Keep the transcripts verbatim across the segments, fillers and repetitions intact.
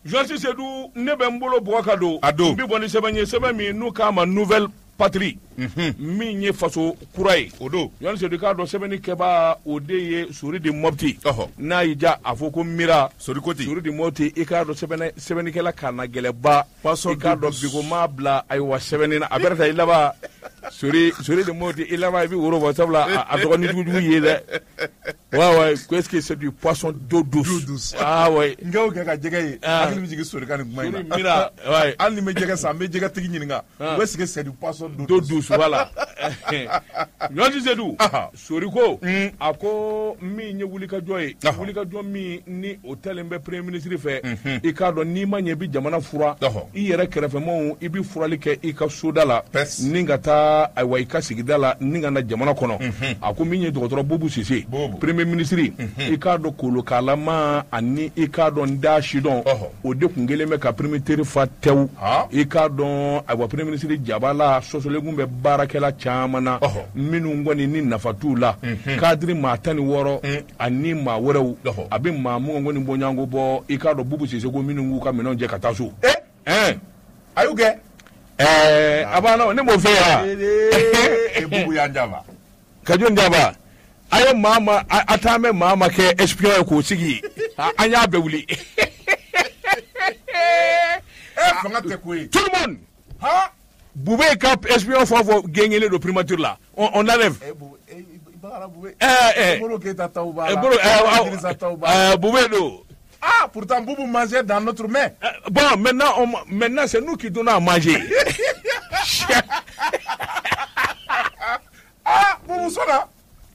Joasi Sedou ne bɛ n bolo bɔ ka don n bɛ bɔ ni sɛbɛn ye sɛbɛn min n'u k'a ma nouvelle patrie min ye faso kura ye o don Joasi Sedou k'a dɔn sɛbɛnni kɛbaa o de ye Sori de Mopti n'a y'i ja a fɔ ko Mira Sori Koti Sori de Mopti i k'a dɔn sɛbɛnni sɛbɛnnikɛla kana gɛlɛba i k'a dɔn bi ko maa bila ayiwa sɛbɛnni na a bɛrɛ ta i laban Sori Sori de Mopti i laban i bɛ woro bɔ sabula a dɔgɔnin jugujugu ye dɛ ouais ouais est-ce que c'est du poisson d'eau douce ah ouais ngaw kɛ ka jɛgɛ ye hakili bɛ jigin Sori kan nin kuma in na Mira ouais hali ni bɛ jɛgɛ san n bɛ jɛgɛ tigi ɲininka ou est-ce que c'est du poisson d'eau douce voilà Joasi Sedou Sori ko a ko min ye wulikajɔ ye wulikajɔ min ni o tɛlen bɛ premier ministre fɛ i k'a dɔn n'i ma ɲɛ i bɛ jamana fura i yɛrɛ kɛrɛfɛmɔgɔw i bɛ furali kɛ i ka soda la ni ka taa ayiwa i ka sigida la ni ka na jamana kɔnɔ a ko min ye dɔgɔtɔrɔ Bobo Sise premier ministre i k'a dɔn kolokalama ani i k'a dɔn da sidɔn o de tun kelen bɛ ka premier ministre fa tɛw i k'a dɔn ayiwa premier ministre jabala sɔsɔlenkun bɛ baarakɛla caman na minnu kɔni ni nafa t'u la kadiri maa tan ni wɔɔrɔ ani maa wɛrɛw a bɛ maa mun kɔni bɔ ɲɔgɔn bɔ i k'a dɔn Bobo Sise ko minnu k'u ka minɛnw jɛ ka taa so ɛɛ a y'u kɛ ɛɛ a b'a dɔn ne m'o fɛ yan Bobo y'an jaba ka jɔn jaba a ye maa ma a t'an bɛ maa ma kɛ espion ye k'o sigi an y'a bɛɛ wuli fanga tɛ ko ye tout le monde Boubé ka espion fɔ fɔ gɛngɛlen don primature la on on enlève eh eh Bolo Keita taw b'a eh la Bolo Idrissa taw b'a la eh Boubé do ah pourtant Boubou mangeait dans notre main bon maintenant on maintenant c'est nous qui donnons à manger ah Boubou sona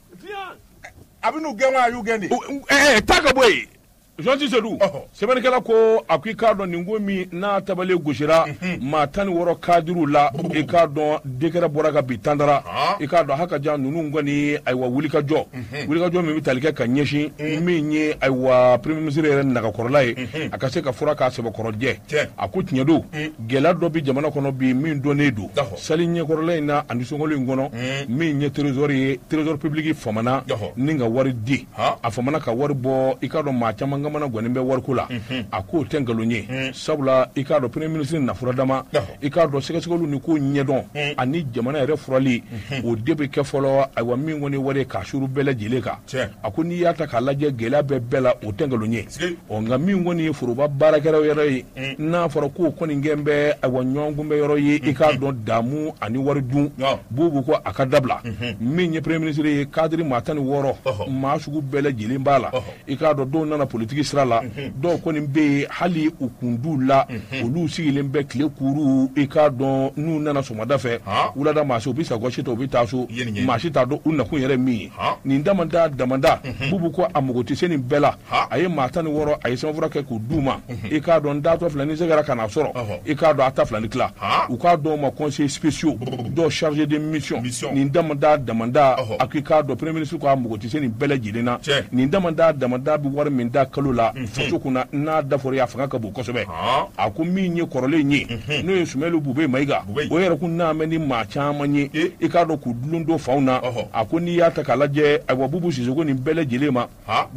abinu gɛnwa ayu gɛndi eh taka boy Joasi Sedou sɛbɛnnikɛla ko a ko i k'a dɔn nin ko min n'a tabale gosira maa tan ni wɔɔrɔ kadiriw la i k'a dɔn décret bɔra ka bi tandara i k'a dɔn hakaja ninnu kɔni ayiwa wulikajɔ wulikajɔ min bɛ tali kɛ ka ɲɛsin min ye ayiwa premier ministre yɛrɛ nagakɔrɔla ye a ka se ka fura k'a sɛbɛkɔrɔjɛ a ko tiɲɛ don gɛlɛya dɔ bɛ jamana kɔnɔ bi min dɔnnen don sali ɲɛkɔrɔla in na ani sunkalo in kɔnɔ min ye trésor ye trésor public famana ni ka wari di a famana ka wari bɔ i k'a dɔn maa caman mana gɔni bɛ wariko la a ko tɛ nkalon ye sabula i k'a dɔn premier ministre nafura dama i k'a dɔn sɛgɛsɛgɛliw ni ko ɲɛdɔn ani jamana yɛrɛ furali o de bɛ kɛ fɔlɔ ayiwa min kɔni wari k'a suru bɛɛ lajɛlen kan a ko n'i y'a ta k'a lajɛ gɛlɛya bɛɛ bɛɛ la o tɛ nkalon ye ɔ nka min kɔni ye foroba baarakɛlaw yɛrɛ ye n'a fɔra k'o kɔni gɛn bɛ ayiwa ɲɔgɔnkun bɛ yɔrɔ ye i k'a dɔn damu ani wari dun Bobo ko a ka dabila min ye premier ministre ye kadiri maa tan ni wɔɔrɔ maa sugu bɛɛ lajɛlen b'a la i k'a dɔn dɔw nana politiki sira la dɔw kɔni bɛ yen hali u kunduw la olu sigilen bɛ tile kuru i k'a dɔn n'u nana sɔgɔmada fɛ wulada maa si u bɛ sa gɔsi ta u bɛ taa so maa si t'a dɔn u nakun yɛrɛ min ye nin damanda damanda Bobo ko a mago tɛ se nin bɛɛ la a ye maa tan ni wɔɔrɔ a ye sɛbɛnfura kɛ k'o d'u ma i k'a dɔn datɔ fila ni sɛgɛra ka n'a sɔrɔ i k'a dɔn a ta fila ni tila u k'a dɔn ma conseil spéciaux dɔw chargé de mission nin damanda damanda a ko i k'a dɔn premier ministre ko a mago tɛ se nin bɛɛ lajɛlen na nin damanda damanda bɛ wari min da kalo la faso kunna n'a dafɔra a fanga ka bon kosɛbɛ a ko min ye kɔrɔlen ye n'o ye Sumɛli Bube Mayiga o yɛrɛ kun n'a mɛn ni maa caman ye i k'a dɔn k'u dulon don faw na a ko n'i y'a ta k'a lajɛ ayiwa Bobo Sise ko nin bɛɛ lajɛlen ma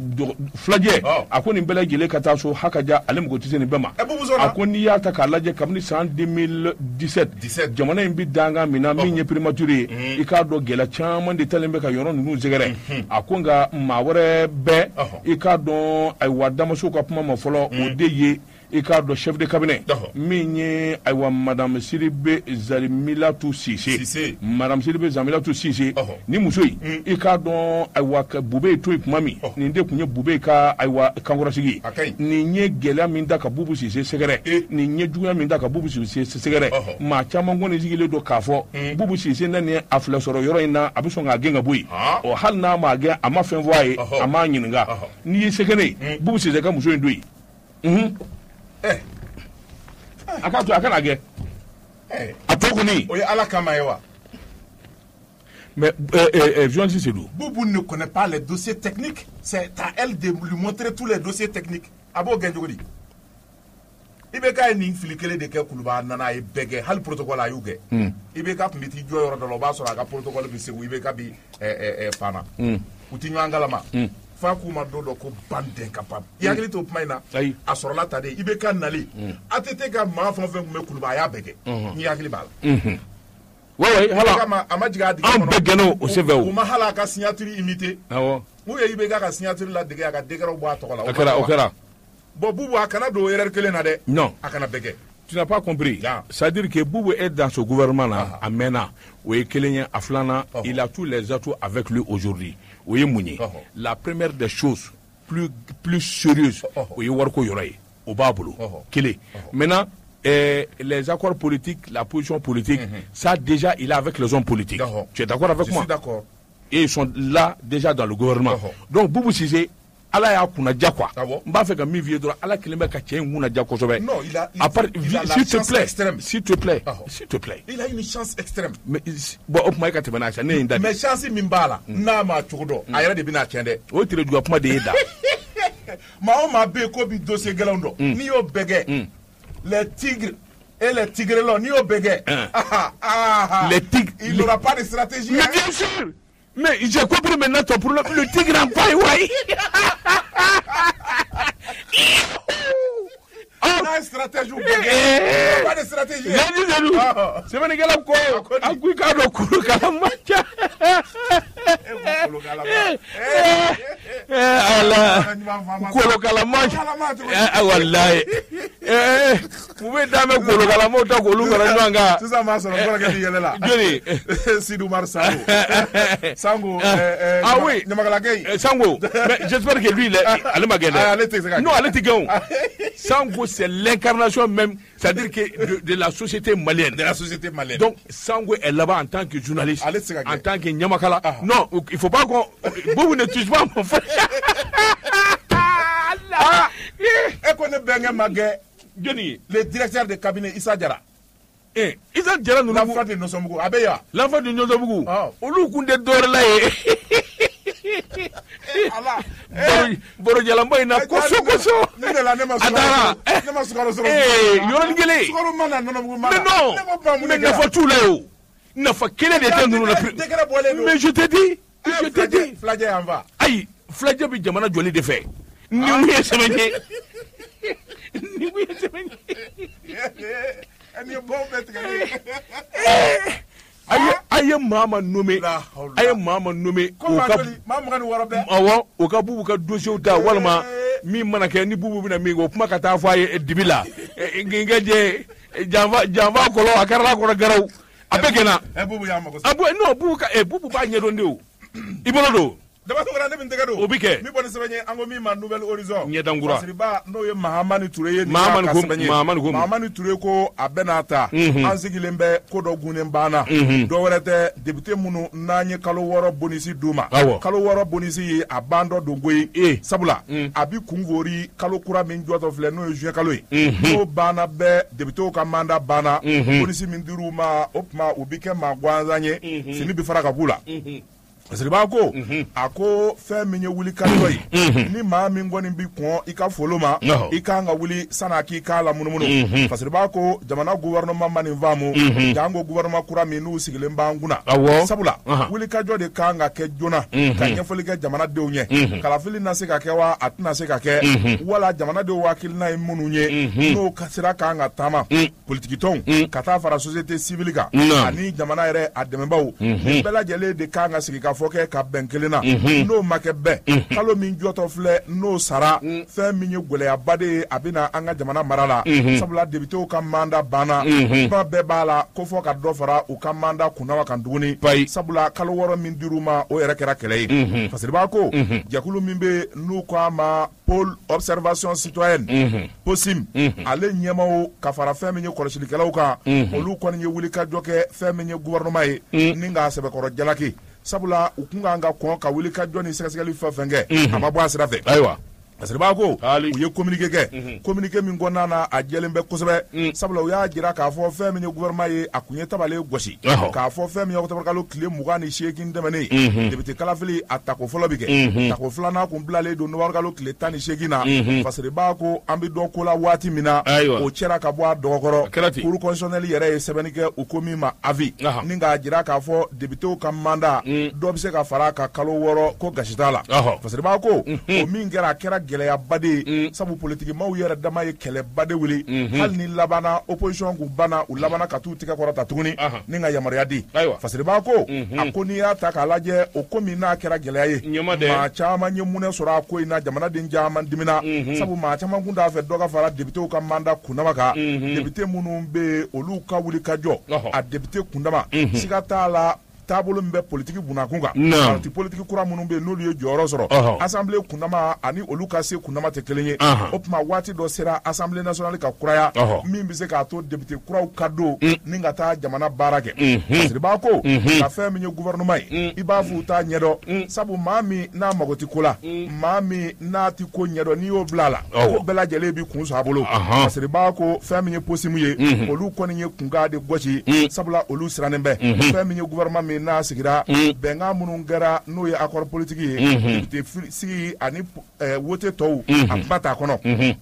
filajɛ a ko nin bɛɛ lajɛlen ka taa so hakaja ale mago tɛ se nin bɛɛ ma a ko n'i y'a ta k'a lajɛ kabini san deux mille dix-sept jamana in bi danga min na min ye primature ye i k'a dɔn gɛlɛya caman de talen bɛ ka yɔrɔ ninnu sɛgɛrɛ a ko nka maa wɛrɛ bɛɛ i k'a dɔn ayiwa damaso ka kuma ma fɔlɔ o de ye i k'a dɔn chef de cabinet min ye ayiwa madame Siribe Zalimilatu Sise madame Siribe Zalimilatu Sise ni muso in i k'a dɔn ayiwa Bube ye to yen tuma min nin de tun ye Bube ka ayiwa kankɔrɔsigi nin ye gɛlɛya min da ka Bobo Sise sɛgɛrɛ nin ye juguya min da ka Bobo Sise sɛgɛrɛ maa caman kɔni sigilen don k'a fɔ Bobo Sise nani a filɛ sɔrɔ yɔrɔ in na a bɛ sɔn k'a gɛn ka bɔ yen ɔ hali n'a ma gɛn a ma fɛn fɔ a ye a m'a ɲininka n'i ye sɛgɛrɛ Bobo Sise ka muso in don yen a ka to a kana kɛ a tɔ kɔni o ye Ala kama ye wa mais Joasi Sedou Boubou ne connaît pas les dossiers techniques c'est à elle de lui montrer tous les dossiers techniques a b'o gɛn cogo di I B K ye nin fili kelen de kɛ Kuluba nana a ye bɛɛ kɛ hali protocole a y'u kɛ I B K tun bɛ t'i jɔ yɔrɔ dɔ la o b'a sɔrɔ a ka protocole bɛ Segu I B K bi fana u ti ɲɔgɔn kalama fa k'u ma don dɔ ko bande incapable i hakili to kuma in na a sɔrɔla ta de I B K nali A T T ka maa fɛn o fɛn tun bɛ Kuluba a y'a bɛɛ kɛ n'i hakili b'a la ouais hala a ma jigin a digi kɔnɔ an bɛɛ gɛnna o senfɛ o u ma hala a ka signature imiter awɔ n'u ye I B K ka signature ladege a ka décret bɔ a tɔgɔ la o kɛra o kɛra bon Boubou a kana don erreur kelen na dɛ non a kana bɛɛ kɛ. Tu n'as pas compris. C'est-à-dire que Boubou est dans ce gouvernement-là, à Mena, où il il a tous les atouts avec lui aujourd'hui. Où il Mouni. La première des choses plus, plus sérieuses, où il Warko Yoraï, au Baboulou, qu'il est. Maintenant, eh, les accords politiques, la position politique, mm-hmm. ça déjà, il est avec les hommes politiques. Tu es d'accord avec Je moi? Je suis d'accord. Et ils sont là déjà dans le gouvernement. Donc Boubou Cissé, ala y'a kunna ja quoi. M'b'a fait que mi vie droit ala kelin bɛ ka cɛ in kunna ja kosɛbɛ. Non, il a il, à part, il a la s'il te chance plaît, extrême. S'il te plaît, s'il te plaît. Il a une chance extrême. Mais bon, o kuma e ka tɛmɛ n'a cɛ ne ye n da. Mais chance min b'a la n'a ma cogo dɔn a yɛrɛ de bɛna tiɲɛ dɛ. O tile juguya kuma de ye da. Maa o maa bɛ yen ko bi dossier gɛlɛnw dɔn n'i y'o bɛɛ kɛ les tigres et les tigrelons n'i y'o bɛɛ kɛ ah ah les tigres il n'aura pas de stratégie. Mais bien sûr. Mais j'ai compris maintenant ton problème. Le tigre en paille, ouais. On a une stratégie ou pas de stratégie. C'est vrai que là, quoi, à quoi il y a Kalamacha. Allah, Kolo Kalamacha. Ah wallahi. Eh, vous pouvez dame Kolo Kalamacha Kolo Kalamacha. Tout ça m'a sonné pour que tu là. Johnny, Sidou Mar Sango. Sango. Ah oui. Sango. Mais j'espère que lui, il est allé m'agender. Non, allez t'y Sango, c'est l'incarnation même, c'est-à-dire que de, de la société malienne. De la société malienne. Donc, Sango est là-bas en tant que journaliste, en tant que Nyamakala. Ah. Non, il ne faut pas qu'on... Vous ne touchez pas mon frère. Ah, et qu'on est bien magué, le directeur de cabinet Issa Diarra. Eh, Issa Diarra nous l'enfant de Nosombougou, Abeya. L'enfant de Nosombougou. Olu kunde dorla eh. Boro Jalamba ina koso koso. Adara. Eh, yoron gele. Mais non. Mais n'a pas tout là haut. N'a pas quel est le temps nous la plus. Mais je te dis, je te dis. Flagé en va. Aïe, flagé bi jamana joli de fait. Ni oui semeni. Ni oui semeni. And you both aye aye mama nommé aye mama nommé o ka mama kan wara be awo o ka bubu ka dossier da walma mi mana ke ni bubu bina mi go kuma ka ta fa ye dibila nginga je jamba jamba ko lo akara ko garaw abegena e bubu ya mako abu no bubu ka e bubu ba nyedo ndew ibolo do dama ko rande bin tegado obike mi boni sebenye ango mi ma nouvelle horizon nyedangura siriba no ye mahamani touré ye mahamani ko mahamani ko mahamani touré ko abenata ansigilen be ko do gunen bana do werete député munu nanye kalo woro bonisi duma kalo woro bonisi ye abando dongoyi e sabula abi kungori kalo kura min joto fle no juin kalo yi no bana be député ka manda bana bonisi min diruma opma ubike ma gwanzanye sini bi faraka bula Siriba ko a ko fɛn min ye wuli kajɔ ye ni maa min kɔni bi kɔn i ka folo ma i kan ka wuli san'a k'i k'a la munumunu Siriba ko jamana gouvernement ma nin faamu jango gouvernement kura min n'u sigilen b'an kunna sabula wuli kajɔ de kan ka kɛ joona ka ɲɛfɔli kɛ jamanadenw ɲɛ kalafili na se ka kɛ wa a tɛna se ka kɛ wala jamanadenw hakilina ye minnu ye n'o sira kan ka taama politikitɔnw ka taa fara société civile kan ani jamana yɛrɛ a dɛmɛbaaw nin bɛɛ lajɛlen de kan ka sigi ka fɔkɛ ka bɛn kelen na n'o ma kɛ bɛn kalo min jɔtɔ filɛ n'o sara fɛn min ye gwɛlɛyaba de ye a bɛna an ka jamana mara la sabula députéw ka manda banna kuma bɛɛ b'a la ko fɔ ka dɔ fara u ka manda kunnawa kan tuguni sabula kalo wɔɔrɔ min dir'u ma o yɛrɛ kɛra kɛlɛ ye Fasiriba ko jɛkulu min bɛ n'u k'a ma pôle observation citoyenne posim ale ɲɛmaw ka fara fɛn min ye kɔlɔsilikɛlaw kan olu kɔni ye wulikajɔ kɛ fɛn min ye gouvernement ye ni k'a sɛbɛkɔrɔ jalaki sabula u kun kan ka kɔn ka wuli ka jɔ ni sɛgɛsɛgɛli fɛn fɛn kɛ a ma bɔ a sira fɛ ayiwa parce que b'a ko u ye communiqué kɛ communiqué min kɔnɔna na a jɛlen bɛ kosɛbɛ sabula u y'a jira k'a fɔ fɛn min ye gouvernement ye a kun ye tabale gosi k'a fɔ fɛn min ye octobre kalo tile mugan ni seegin tɛmɛnen député kalafili a tako fɔlɔ bi kɛ tako filanan kun bilalen don novembre kalo tile tan ni seegin na parce que b'a ko an bɛ dɔ ko la waati min na o cɛra ka bɔ a dɔgɔkɔrɔ cour constitutionnelle yɛrɛ ye sɛbɛnni kɛ u ko min ma avis ni k'a jira k'a fɔ députéw ka mandat dɔ bɛ se ka fara ka kalo wɔɔrɔ ko gasi t'a la parce que b'a ko o min kɛra a kɛra gɛlɛyaba de ye sabu politiki maaw yɛrɛ dama ye kɛlɛba de wuli hali ni labanna opposition kun banna u labanna ka t'u tigɛ kɔrɔta tuguni ni ka yamaruya di parce que b'a ko a ko n'i y'a ta k'a lajɛ o ko min n'a kɛra gɛlɛya ye maa caman ye munɛ sɔrɔ a ko in na jamanaden caman dimina sabu maa caman kun t'a fɛ dɔ ka fara députéw ka mandat kundama kan député minnu bɛ yen olu ka wuli ka jɔ a député kundama siga t'a la taabolo min bɛ politiki bunakun kan parti politiki kura minnu bɛ yen n'olu ye jɔyɔrɔ sɔrɔ assemblée kundama ani olu ka se kundama tɛ kelen ye o tuma waati dɔ sera assemblée nationale ka kuraya min bɛ se k'a to député kuraw ka don ni ka taa jamana baara kɛ parce que b'a ko ka fɛn min ye gouvernement ye i b'a fɔ u t'a ɲɛdɔn sabu maa min n'a mago tɛ ko la maa min n'a tɛ ko ɲɛdɔn n'i y'o bila a la ko bɛɛ lajɛlen b'i kun sɔn a bolo parce que b'a ko fɛn min ye posimu ye olu kɔni ye kunkan de gosi sabula olu sirannen bɛ fɛn min ye gouvernement min n'a sigira bɛnkan minnu kɛra n'o ye accord politique ye député sigi ani wote tɔw a kuma t'a kɔnɔ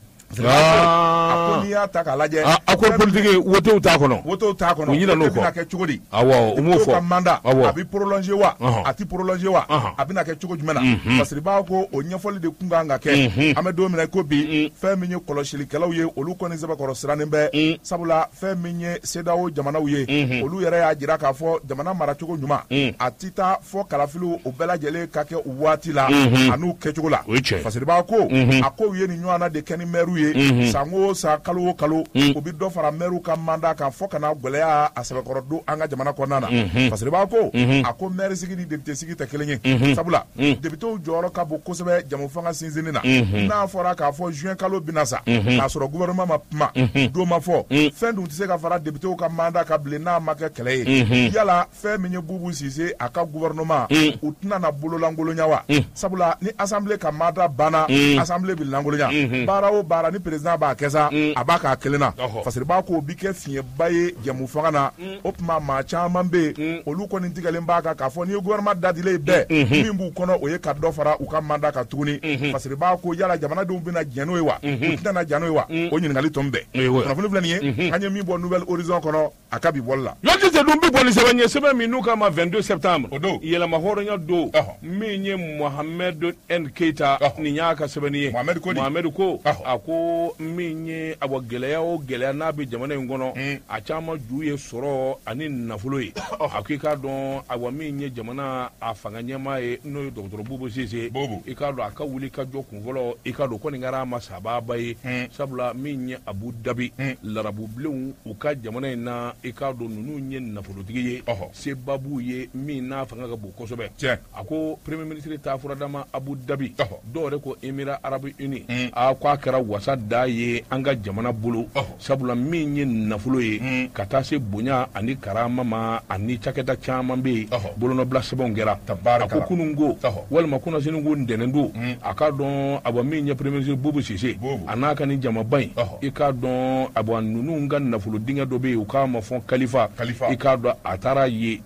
a ko n'i y'a ta k'a lajɛ accord politique wotew t'a kɔnɔ wotew t'a kɔnɔ u ɲinɛ n'o kɔ bɛna kɛ cogo di awɔ u m'o fɔ ka mandat a bɛ prolonger wa a tɛ prolonger wa a bɛna kɛ cogo jumɛn na parce que b'a ko o ɲɛfɔli de kun kan ka kɛ an bɛ don min na ko bi fɛn min ye kɔlɔsilikɛlaw ye olu kɔni sɛbɛkɔrɔ sirannen bɛ sabula fɛn min ye C E D E A O jamanaw ye olu yɛrɛ y'a jira k'a fɔ jamana maracogo ɲuman a tɛ taa fɔ kalafiliw o bɛɛ lajɛlen ka kɛ o waati la a n'u kɛcogo la parce que b'a ko a ko u ye nin ɲɔgɔnna de kɛ ni maire ye san o san kalo o kalo o bɛ dɔ fara maire ka mandat kan fɔ ka na gɛlɛya a sɛbɛkɔrɔ don an ka jamana kɔnɔna na parce que b'a ko a ko maire sigi ni député sigi tɛ kelen ye sabula députéw jɔyɔrɔ ka bon kosɛbɛ jamu fanga sinsinni na n'a fɔra k'a fɔ juin kalo bɛna sa k'a sɔrɔ gouvernement ma kuma don ma fɔ fɛn dun tɛ se ka fara députéw ka mandat kan bilen n'a ma kɛ kɛlɛ ye yala fɛn min ye Bubu Sise a ka gouvernement u tɛna na bololankolonya wa sabula ni assemblée ka mandat banna assemblée bɛ lankolonya baara o baara ni président b'a kɛ sa a b'a k'a kelen na parce que b'a ko o bɛ kɛ fiɲɛba ye jamu fanga na o tuma maa caman bɛ yen olu kɔni tigɛlen b'a kan k'a fɔ n'i ye gouvernement dadilen bɛɛ min b'u kɔnɔ o ye ka dɔ fara u ka mandat kan tuguni parce que b'a ko yala jamanadenw bɛna jɛn n'o ye wa u tɛna jɛn n'o ye wa o ɲininkali tɔ bɛɛ kunnafoni filɛ nin ye an ye min bɔ nouvelle horizon kɔnɔ a ka bi bɔli la. yɔrɔ tɛ dun bɛ bɔ ni sɛbɛn ye sɛbɛn min n'u k'a ma vingt-deux septembre o don yɛlɛma hɔrɔnya don min ye Mohamed N Keita nin y'a ka sɛbɛnni ye Mohamed ko Mohamed ko a ko min ye a bɔ gɛlɛya o gɛlɛya n'a bɛ jamana in kɔnɔ a caman ju ye sɔrɔ ani nafolo ye a ko i k'a dɔn a wa min ye jamana a fanga ɲɛmaa ye n'o ye dɔgɔtɔrɔ Bubu Sise i k'a dɔn a ka wuli ka jɔ kun fɔlɔ i k'a dɔn ko nin kɛra a ma sababa ye sabula min ye Abu Dhabi larabubilenw u ka jamana in na i k'a dɔn ninnu ye nafolotigi ye sebabu ye min n'a fanga ka bon kosɛbɛ a ko premier ministre t'a fɔra dama Abu Dhabi dɔw yɛrɛ ko Émirats Arabes Unis a ko a kɛra wasa da ye an ka jamana bolo sabula min ye nafolo ye ka taa se bonya ani karama ma ani cakɛda caman bɛ yen bolonɔbila sɛbɛnw kɛra a ko kunun ko walima kunnasini ko ntɛnɛn don a k'a dɔn a bɔ min ye premier ministre Bubu Sise a n'a ka nin jamaba in i k'a dɔn a bɔ ninnu ka nafolo dingɛ dɔ bɛ yen u k'a ma fɔ kalifa i k'a dɔn a taara ye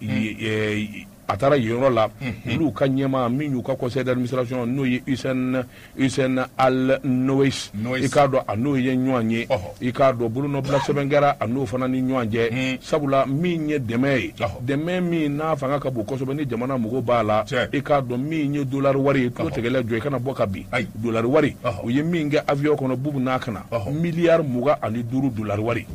a taara yen yɔrɔ la olu ka ɲɛmaa min y'u ka conseil d'administration n'o ye Hussein Hussein Al Nois i k'a dɔn a n'o ye ɲɔgɔn ye i k'a dɔn bolonɔbila sɛbɛn kɛra a n'o fana ni ɲɔgɔn cɛ sabula min ye dɛmɛ ye dɛmɛ min n'a fanga ka bon kosɛbɛ ni jamana mɔgɔw b'a la i k'a dɔn min ye dollar wari ye t'o tigɛlɛ jɔ i kana bɔ ka bin dollar wari u ye min kɛ avion kɔnɔ Bubu n'a kana miliyari mugan ani duuru dollar wari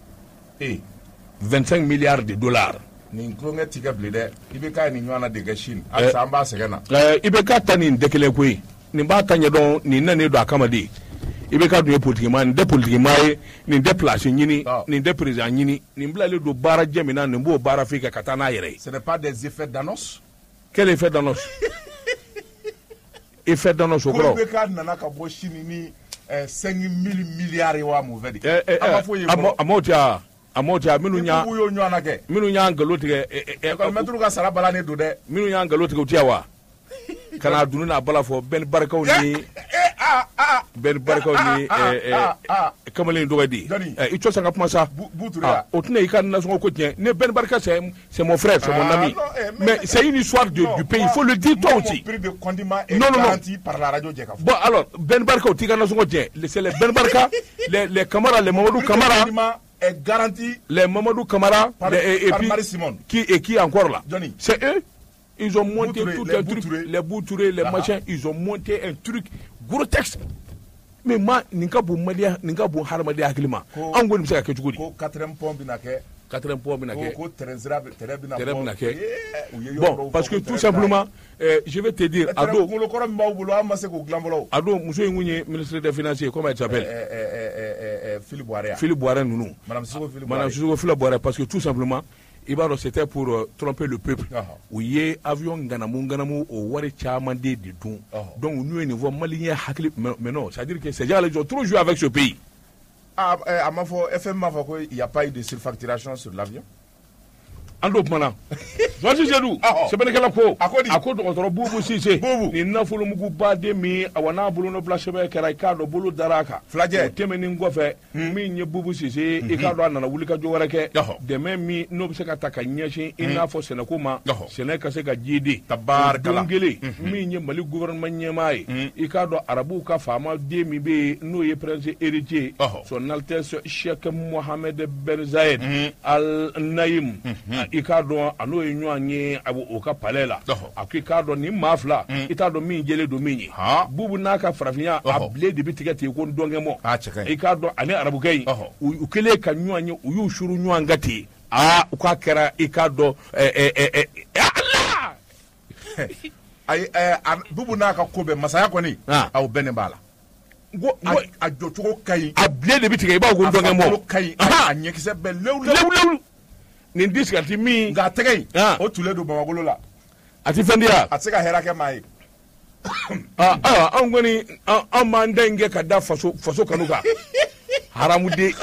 vingt-cinq milliards de dollars nin tulonkɛ ti kɛ bilen dɛ I B K nin ɲɔgɔn na de kɛ Chine halisa an b'a sɛgɛn na I B K ta nin tɛ kelen koyi nin b'a ta ɲɛdɔn nin nanen don a kama de I B K dun ye politikimaa nin tɛ politikimaa ye nin tɛ place ɲini nin tɛ président ɲini nin bilalen don baara jɛ min na nin b'o baara f'i kɛ ka taa n'a yɛrɛ ye. Ce n'est pas des effets d'annonce. Quel effet d'annonce? Effet d'annonce o kɔrɔ. ko I B K nana ka bɔ Chine ni cinq mille milliards ye wa mun fɛ de. a ma fɔ ye fɔlɔ a m'o tiɲɛ a m'o tiɲɛ minnu y'a minnu y'o ɲɔgɔnna kɛ minnu y'a nkalon tigɛ école-maître ka sara balannen don dɛ minnu y'a nkalon tigɛ u tɛ yan wa ka n'a dunun n'a bala fɔ bɛɛ ni barikaw ni ah ah Ben Barka ni kamalen dogadi il faut ça comme ça au tene ikan nason ko tien ne Ben Barka c'est c'est mon frère c'est mon ami mais c'est une histoire du pays il faut le dire toi aussi non non garanti par la radio Djeka. Bon alors Ben Barka au tika nason ko tien c'est les Ben Barka les les Camara les Mamadou Camara est garanti les Mamadou Camara et puis qui et qui encore là Johnny. C'est eux. Ils ont monté Boutouré, tout les un Boutouré. truc, les Boutouré, les Ah. machins, ils ont monté un truc gros texte. Mais moi, ninka bu madia, ninka bu harmadia hakilima. Ko- Ango ni msaka ketugudi. ko quatrième pont binake Quatrième point ko binake. ko terenzira terezina Terrain binake. bon Bon, parce que tout simplement, euh, je vais te dire, Ado, ko lo koro mbaw bulo amase ko glambolo Ado, Mousso Ngounye, ministre des Finances, comment il eh s'appelle? eh eh eh Philippe Boirea Philippe Boiren Nounou. madame Siko Philippe Madame Boirea Sissoko Philippe Boiren, parce que tout simplement, Ibaro c'était pour euh, tromper le peuple. Ah. Où il y a avion Ganamu Ganamu au Wari Chamandé du Don. Ah. Donc nous, niveau malien, hakli- mais mais non, c'est-à-dire que ces gens-là, ils ont trop joué avec ce pays. ah eh, à ma fois F M m'a fait qu'il n'y a pas eu de surfacturation sur l'avion. Ando mana Zosi Zedou Ah, oh. sebene kala ko Akodi. akodo otoro bubu sise Bubu. ni nafulu mugu bade mi awana bulu no place be kara ikado bulu daraka Flaje. teme ni ngofe mi nye bubu sise ikado anana wuli ka jowara ke Yaho. deme mi no be se ka taka nyeshi ina fo sene kuma Yaho. sene ka se ka jidi Tabarakala. dongele mi nye mali gouvernement nyemai ikado arabu ka fama de mi be no ye prince héritier Yaho. son altesse Cheikh Mohammed Ben Zayed Al Naim ikado ano enyo anye abo oka palela Oho. akikado ni mafla itado min jele do minyi Ha. bubu naka farafinya Oho. able de bitigate ko ndonge mo Ah, check it. ikado ane arabu gay Oho. ukele ka nyo anye uyu shuru nyo angati ah uka kera ikado eh eh eh, eh Allah ay eh an- bubu naka kobe masaya ko ni Ah. aw bene bala go a go a jocho kai able de bitigate ba ko ndonge mo kai Aha. a nyekise be lew lew lew ni discati mi nga tegay Ah. o tule do bamagolo la ati fendia a se ka hera ke mai ah ah an goni an man denge ka da faso faso kanuka haramu de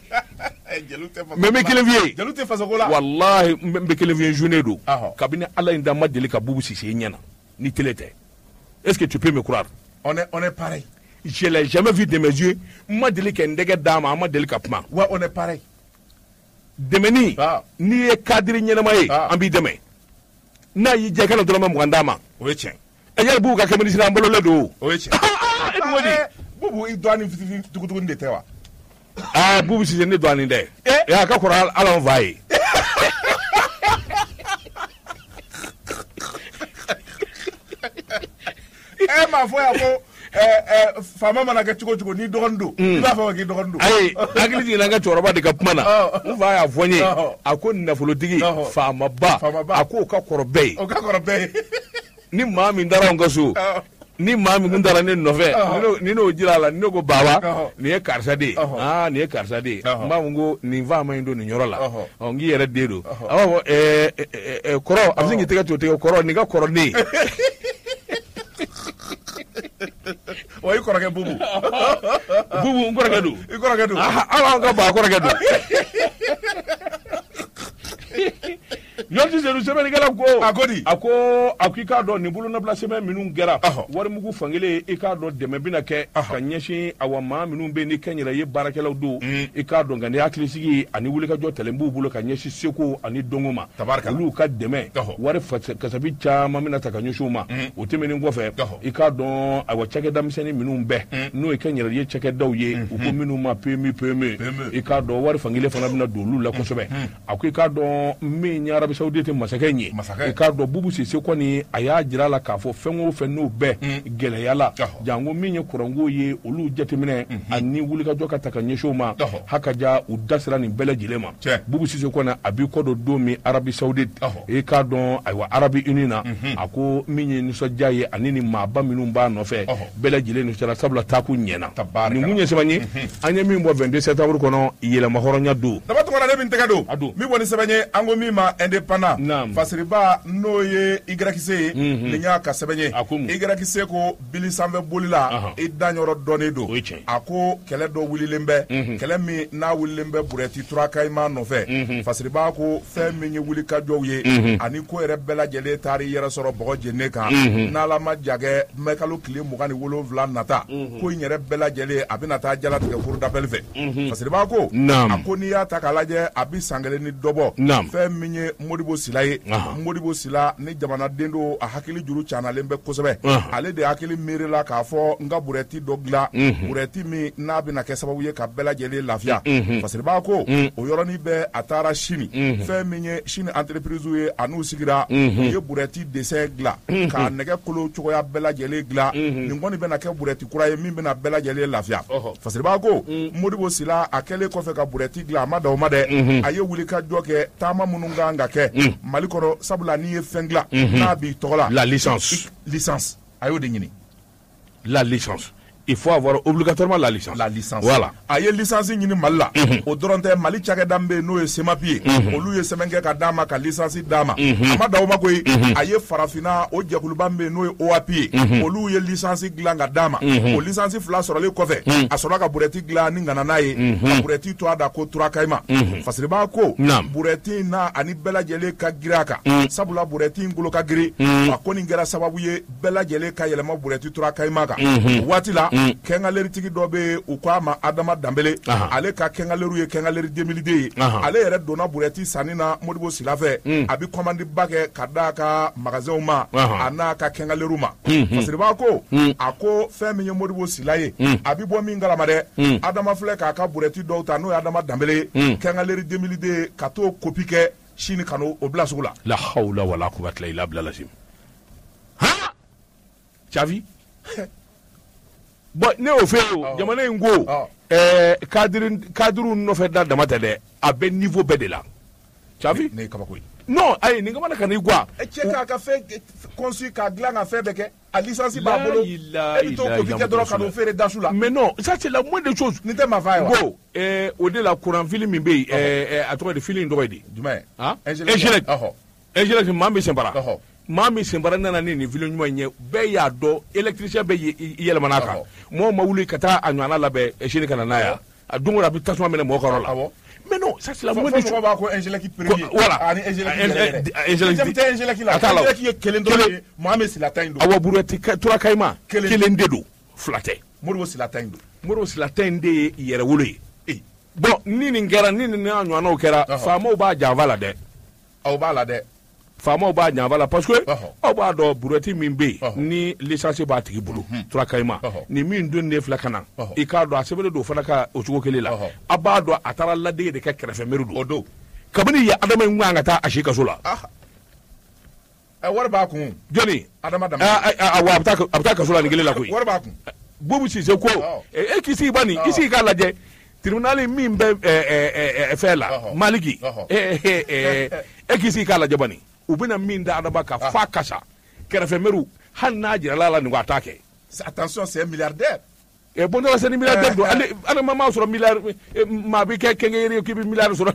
Meme kelen vie. Jalu te faso ko la. Wallahi mbe kelen vie journée do. Aho. Kabine Allah inda ma deli ka bubu sisi nyana. Ni telete. Est-ce que tu peux me croire? On est on est pareil. Je l'ai jamais vu de mes yeux. Ma deli ka ndege dama ma deli ka pma. Ouais, on est pareil. Demeni. Ah. Ni e kadri nyana ma ye. Ah. Ambi deme. Na yi je kana dolama mugandama. Oui, tiens. E yar bubu ka kemeni sina mbolo le do. Oui, tiens. Ah, e wodi. Bubu il doit ni tukutuku de tewa. Ah, bubu sisi ne do aninde. Eh? Ya ka kora ala on vai. Eh ma foi ako eh eh fama mana ke chuko chuko ni dogondo. Ila fa ke dogondo. Ayi, hakili jigin nga cɛkɔrɔba de ka kuma na. Oh. N fa y'a fɔ n ye. Oh. A ko nafolotigi, Oh. faamaba, Faamaba. a ko ka kɔrɔ bɛɛ ye. O ka kɔrɔ bɛɛ. Ni maa min taara n ka so, Oh. ni maa min kun taara ne nɔfɛ, Oh. ni n'o- ni n'o jira a la, ni ne ko baba, Oh. nin ye karisa de ye. Oh. Ah, nin ye karisa de ye. Oh. N b'a fɔ ko nin fa ma ɲi don nin yɔrɔ la. Oh. Ɔ, n k'i yɛrɛ den don. A b'a fɔ ɛɛ ɛɛ ɛɛ, kɔrɔ, a bɛ se k'i tɛgɛ to tigɛ kɔrɔ, nin ka kɔrɔ ne ye. O i kɔrɔkɛ bubu. Bubu, n kɔrɔkɛ don. I kɔrɔkɛ don. Ah, ala an ka ba kɔrɔkɛ don. Yɔrɔti Seydou sɛbɛnnikɛla ko. A ko di. A ko a ko i k'a dɔn nin bolonabila sɛbɛn minnu kɛra. Ɔhɔ. Warimugu fankelen i k'a dɔn dɛmɛ bɛna kɛ. Ɔhɔ. Ka ɲɛsin awa maa minnu bɛ yen ni kɛnyɛrɛye baarakɛlaw don. I k'a dɔn nka ni hakilisigi ani wulikajɔ tɛlɛn b'u bolo ka ɲɛsin seko ani dɔnko ma. Tabarikala. Olu ka dɛmɛ. Ɔhɔ. Wari fasa- kasabi caman bɛna ta ka ɲɛsin u ma. O tɛmɛnen kɔfɛ. Ɔhɔ. I k'a dɔn awa cakɛda misɛnnin minnu bɛɛ. N'o ye kɛnyɛrɛye cakɛdaw ye. U ko minnu ma P M I P M E. P M E. I k'a dɔn wari fankelen fana bɛna don olu la kosɛbɛ. A ko i k'a dɔn min ye Arabi Saoudite masakɛ in ye. Masakɛ. I k'a dɔn Bubu Sise kɔni a y'a jira a la k'a fɔ fɛn o fɛn n'o bɛɛ gɛlɛya la. Ɔhɔ. Jango min ye kuranko ye olu jateminɛ ani wulikajɔ ka ta ka ɲɛsin o ma. Ɔhɔ. Hakaja u da sera nin bɛɛ lajɛlen ma. Tiɲɛ. Bubu Sise kɔni a b'i kɔ don don min Arabi Saoudite. Ɔhɔ. I k'a dɔn ayiwa Arabi Uni na. A ko min ye nisɔndiya ye ani ni maaba minnu b'a nɔfɛ. Ɔhɔ. Bɛɛ lajɛlen nisɔndiyara sabula taaku ɲɛna. Tabarikala. Nin kun ye sɛbɛn ye an ye min bɔ vingt-deux septembre kɔnɔ yɛlɛma hɔrɔnya don. Daba tuma na ne bɛ n tɛgɛ don. A don. Min kɔni sɛbɛn ye an ko min ma indépendance cependant fasiriba n'o ye igrakise ni y'a ka sɛbɛn ye igrakise ko bili sanfɛ bolila i danyɔrɔ dɔnnen don a ko kɛlɛ dɔ wulilen bɛ kɛlɛ min n'a wulilen bɛ burɛti turakayima nɔfɛ fasiriba ko fɛn min ye wuli ka jɔw ye ani ko yɛrɛ bɛɛ lajɛlen taari yɛrɛ sɔrɔ bɔgɔ jenne kan n'ala ma jagɛ mɛkalo tile mugan ni wolonwula nata ko in yɛrɛ bɛɛ lajɛlen a bɛna taa jalatigɛ furu dabɛli fɛ fasiriba ko a ko n'i y'a ta k'a lajɛ a bi san kelen ni dɔbɔ fɛn min ye Modibo Sila ye Modibo Sila ni jamanaden do a hakili juru caanalen bɛ kosɛbɛ ale de hakili miirila k'a fɔ n ka burɛti dɔ dilan burɛti min n'a bɛna kɛ sababu ye ka bɛɛ lajɛlen lafiya fasiriba ko o yɔrɔnin bɛɛ a taara Chine fɛn min ye Chine entreprise ye a n'u sigira u ye burɛti dessin dilan k'a nɛgɛ kolo cogoya bɛɛ lajɛlen dilan nin kɔni bɛna kɛ burɛti kura ye min bɛna bɛɛ lajɛlen lafiya fasiriba ko Modibo Sila a kɛlen kɔfɛ ka burɛti dilan a ma dan o ma dɛ a ye wuli ka jɔ kɛ taama minnu kan ka kɛ Mali kɔrɔ sabula n'i ye fɛn dilan n'a b'i tɔgɔ la la licence licence a y'o de ɲini la licence il faut avoir obligatoirement la licence. La licence. Voilà. A ye licence ɲini Mali la. O dɔrɔn tɛ Mali cakɛda min bɛ yen n'o ye Semapi ye. Olu ye sɛbɛn kɛ ka d'a ma ka licence d'a ma. A ma dan o ma koyi. A ye farafinna o jɛkuluba min bɛ yen n'o ye O A P ye. Olu ye licence dilan ka d'a ma. O licence fila sɔrɔlen kɔfɛ a sɔrɔla ka burɛti dilan ni ŋana n'a ye. Ka burɛti to a da ko Turakayima. Fasiriba ko burɛti n'a ani bɛɛ lajɛlen ka girin a kan. Sabula burɛti in golo ka girin. A ko nin kɛra sababu ye bɛɛ lajɛlen ka yɛlɛma burɛti Turakayima kan. O waati la kɛngaleritigi dɔ bɛ u ko a ma Adama Danbele ale ka kɛngaleru ye kɛngaleri deux mille deux ye ale yɛrɛ donna burɛti sanni na Modibo Sila fɛ a bi commande ba kɛ ka d'a ka magasinw ma a n'a ka kɛngaleru ma fasiriba ko a ko fɛn min ye Modibo Sila ye a bi bɔ min kalama dɛ Adama filɛ k'a ka burɛti dɔw ta n'o ye Adama Danbele ye kɛngaleri deux mille deux ka t'o kopi kɛ Chine ka n'o bila sugu la la hawla wala quwwata illa billah ha Chavi bon ne y'o fɛ o jamana in ko ɛɛ kadiri kadiriw nɔfɛ da dama tɛ dɛ a bɛ niveau bɛɛ de la Chavi ne ye kabako ye non ayi nin kamana ka n'i guwa cɛ k'a ka fɛn conçu k'a dilan ka fɛn bɛɛ kɛ a licence b'a bolo e bɛ t'o kopi kɛ dɔrɔn ka n'o feere dasu la mais non ça c'est la moindre chose nin tɛ marifa ye wa bon ɛɛ o de la courant fili min bɛ yen ɛɛ a tɔgɔ de fili in tɔgɔ ye di jumɛn ah Ingélec Ingélec maa min senbara maa min senbara nana ni nin fili ɲuman ye bɛɛ y'a dɔn électricien bɛ yɛlɛmana a kan mɔgɔw ma wuli ka taa a ɲɔgɔnna labɛn Chine ka na n'a ye a don o don a bɛ tasuma minɛ mɔgɔ ka yɔrɔ la mais non ça c'est la moindre chose fɔ mɔgɔw b'a ko Ingélec premier voilà ani Ingélec yɛrɛ yɛrɛ tɛ Ingélec la Ingélec ye kelen dɔrɔn ye Mohamed Sila ta in don awa burɛti Turakayima kelen de don fila tɛ Modibo Sila ta in don Modibo Sila ta in de ye yɛrɛ wolo ye bon ni nin kɛra ni nin n'a ɲɔgɔnnaw kɛra faamaw b'a janfa la dɛ aw b'a la dɛ faamaw b'a ɲanfa la parce que aw b'a dɔn burɛti min bɛ yen ni licence b'a tigi bolo Turakayima ni min donnen filɛ ka na i k'a dɔn a sɛbɛnlen don fana ka o cogo kelen la a b'a dɔn a taara ladege de kɛ kɛrɛfɛ miiri don o don kabini ye Adama in kan ka taa a si kaso la wari b'a kun jɔnni Adama Danbele awɔ a bɛ taa kaso la nin kelen la koyi wari b'a kun Boubou Cissé ko e k'i sigi bani i sigi k'a lajɛ tribunal min bɛ fɛn la Maliki e k'i sigi k'a lajɛ bani u bɛna min da Adama kan f'a kasa kɛrɛfɛ miiriw hali n'a jirala la nin ko a t'a kɛ attention c'est un milliardaire ɛ bon dɔgɔ sɛ ni milliardaire don ale Adama m'a sɔrɔ milliard maa bɛ kɛ kɛnkɛyeri ye k'i bɛ milliard sɔrɔ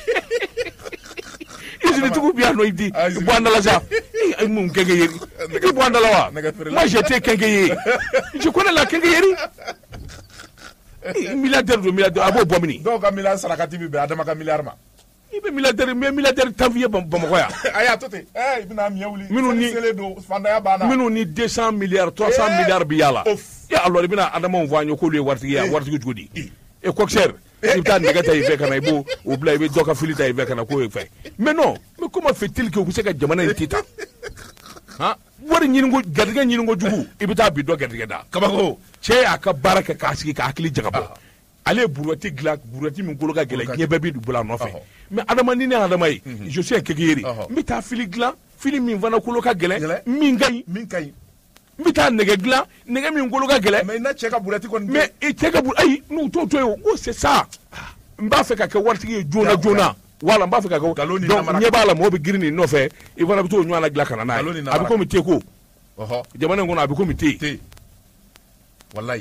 izilitigiw bɛ yan nɔ i di bɔ an da la sa mun kɛnkɛyeri i tɛ bɔ an da la wa moi j'étais kɛnkɛyeri je connais la kɛnkɛyeri milliardaire don milliardaire a b'o bɔ mini dɔw ka milliard sarakati bɛ bɛn Adama ka milliard ma i bɛ milliardaire mais milliardaire tan f'i ye Bamakɔ yan a y'a to ten ɛ i bɛna miɲɛ wuli minnu ni selen don fantanya banna minnu ni deux cent milliards trois cent milliards bi yala e alors i bɛna Adamaw fɔ an ye k'olu ye waritigi ye waritigi cogo di e coxeur i bɛ taa nɛgɛ ta i fɛ ka na i b'o o bila i bɛ dɔ ka fili ta i fɛ ka na k'o ye fɛ mais non mais comment fait-il que u bɛ se ka jamana in ti ta han wari ɲiniko garijɛgɛ ɲiniko jugu i bɛ taa bi dɔ garijɛgɛ da kabako cɛ y'a ka baara kɛ k'a sigi k'a hakili jagabɔ ale ye burɛti dilan burɛti min kolo ka gɛlɛn diɲɛ bɛɛ bɛ bolo a nɔfɛ mais Adama ni ne ye Adama ye je suis un kɛnkɛyeri n bɛ taa fili dilan fili min fana kolo ka gɛlɛn min ka ɲi min ka ɲi n bɛ taa nɛgɛ dilan nɛgɛ min kolo ka gɛlɛn mais i na cɛ ka burɛti kɔni mais i cɛ ka burɛti ayi n'u t'o to yen o ko c'est ça n b'a fɛ ka kɛ waritigi ye joona joona wala n b'a fɛ ka kɛ donc ɲɛ b'a la mɔgɔ bɛ girin nin nɔfɛ i fana bɛ t'o ɲɔgɔnna dilan ka na n'a ye a bɛ komi te ko jamana in kɔnɔ a bɛ komi te walayi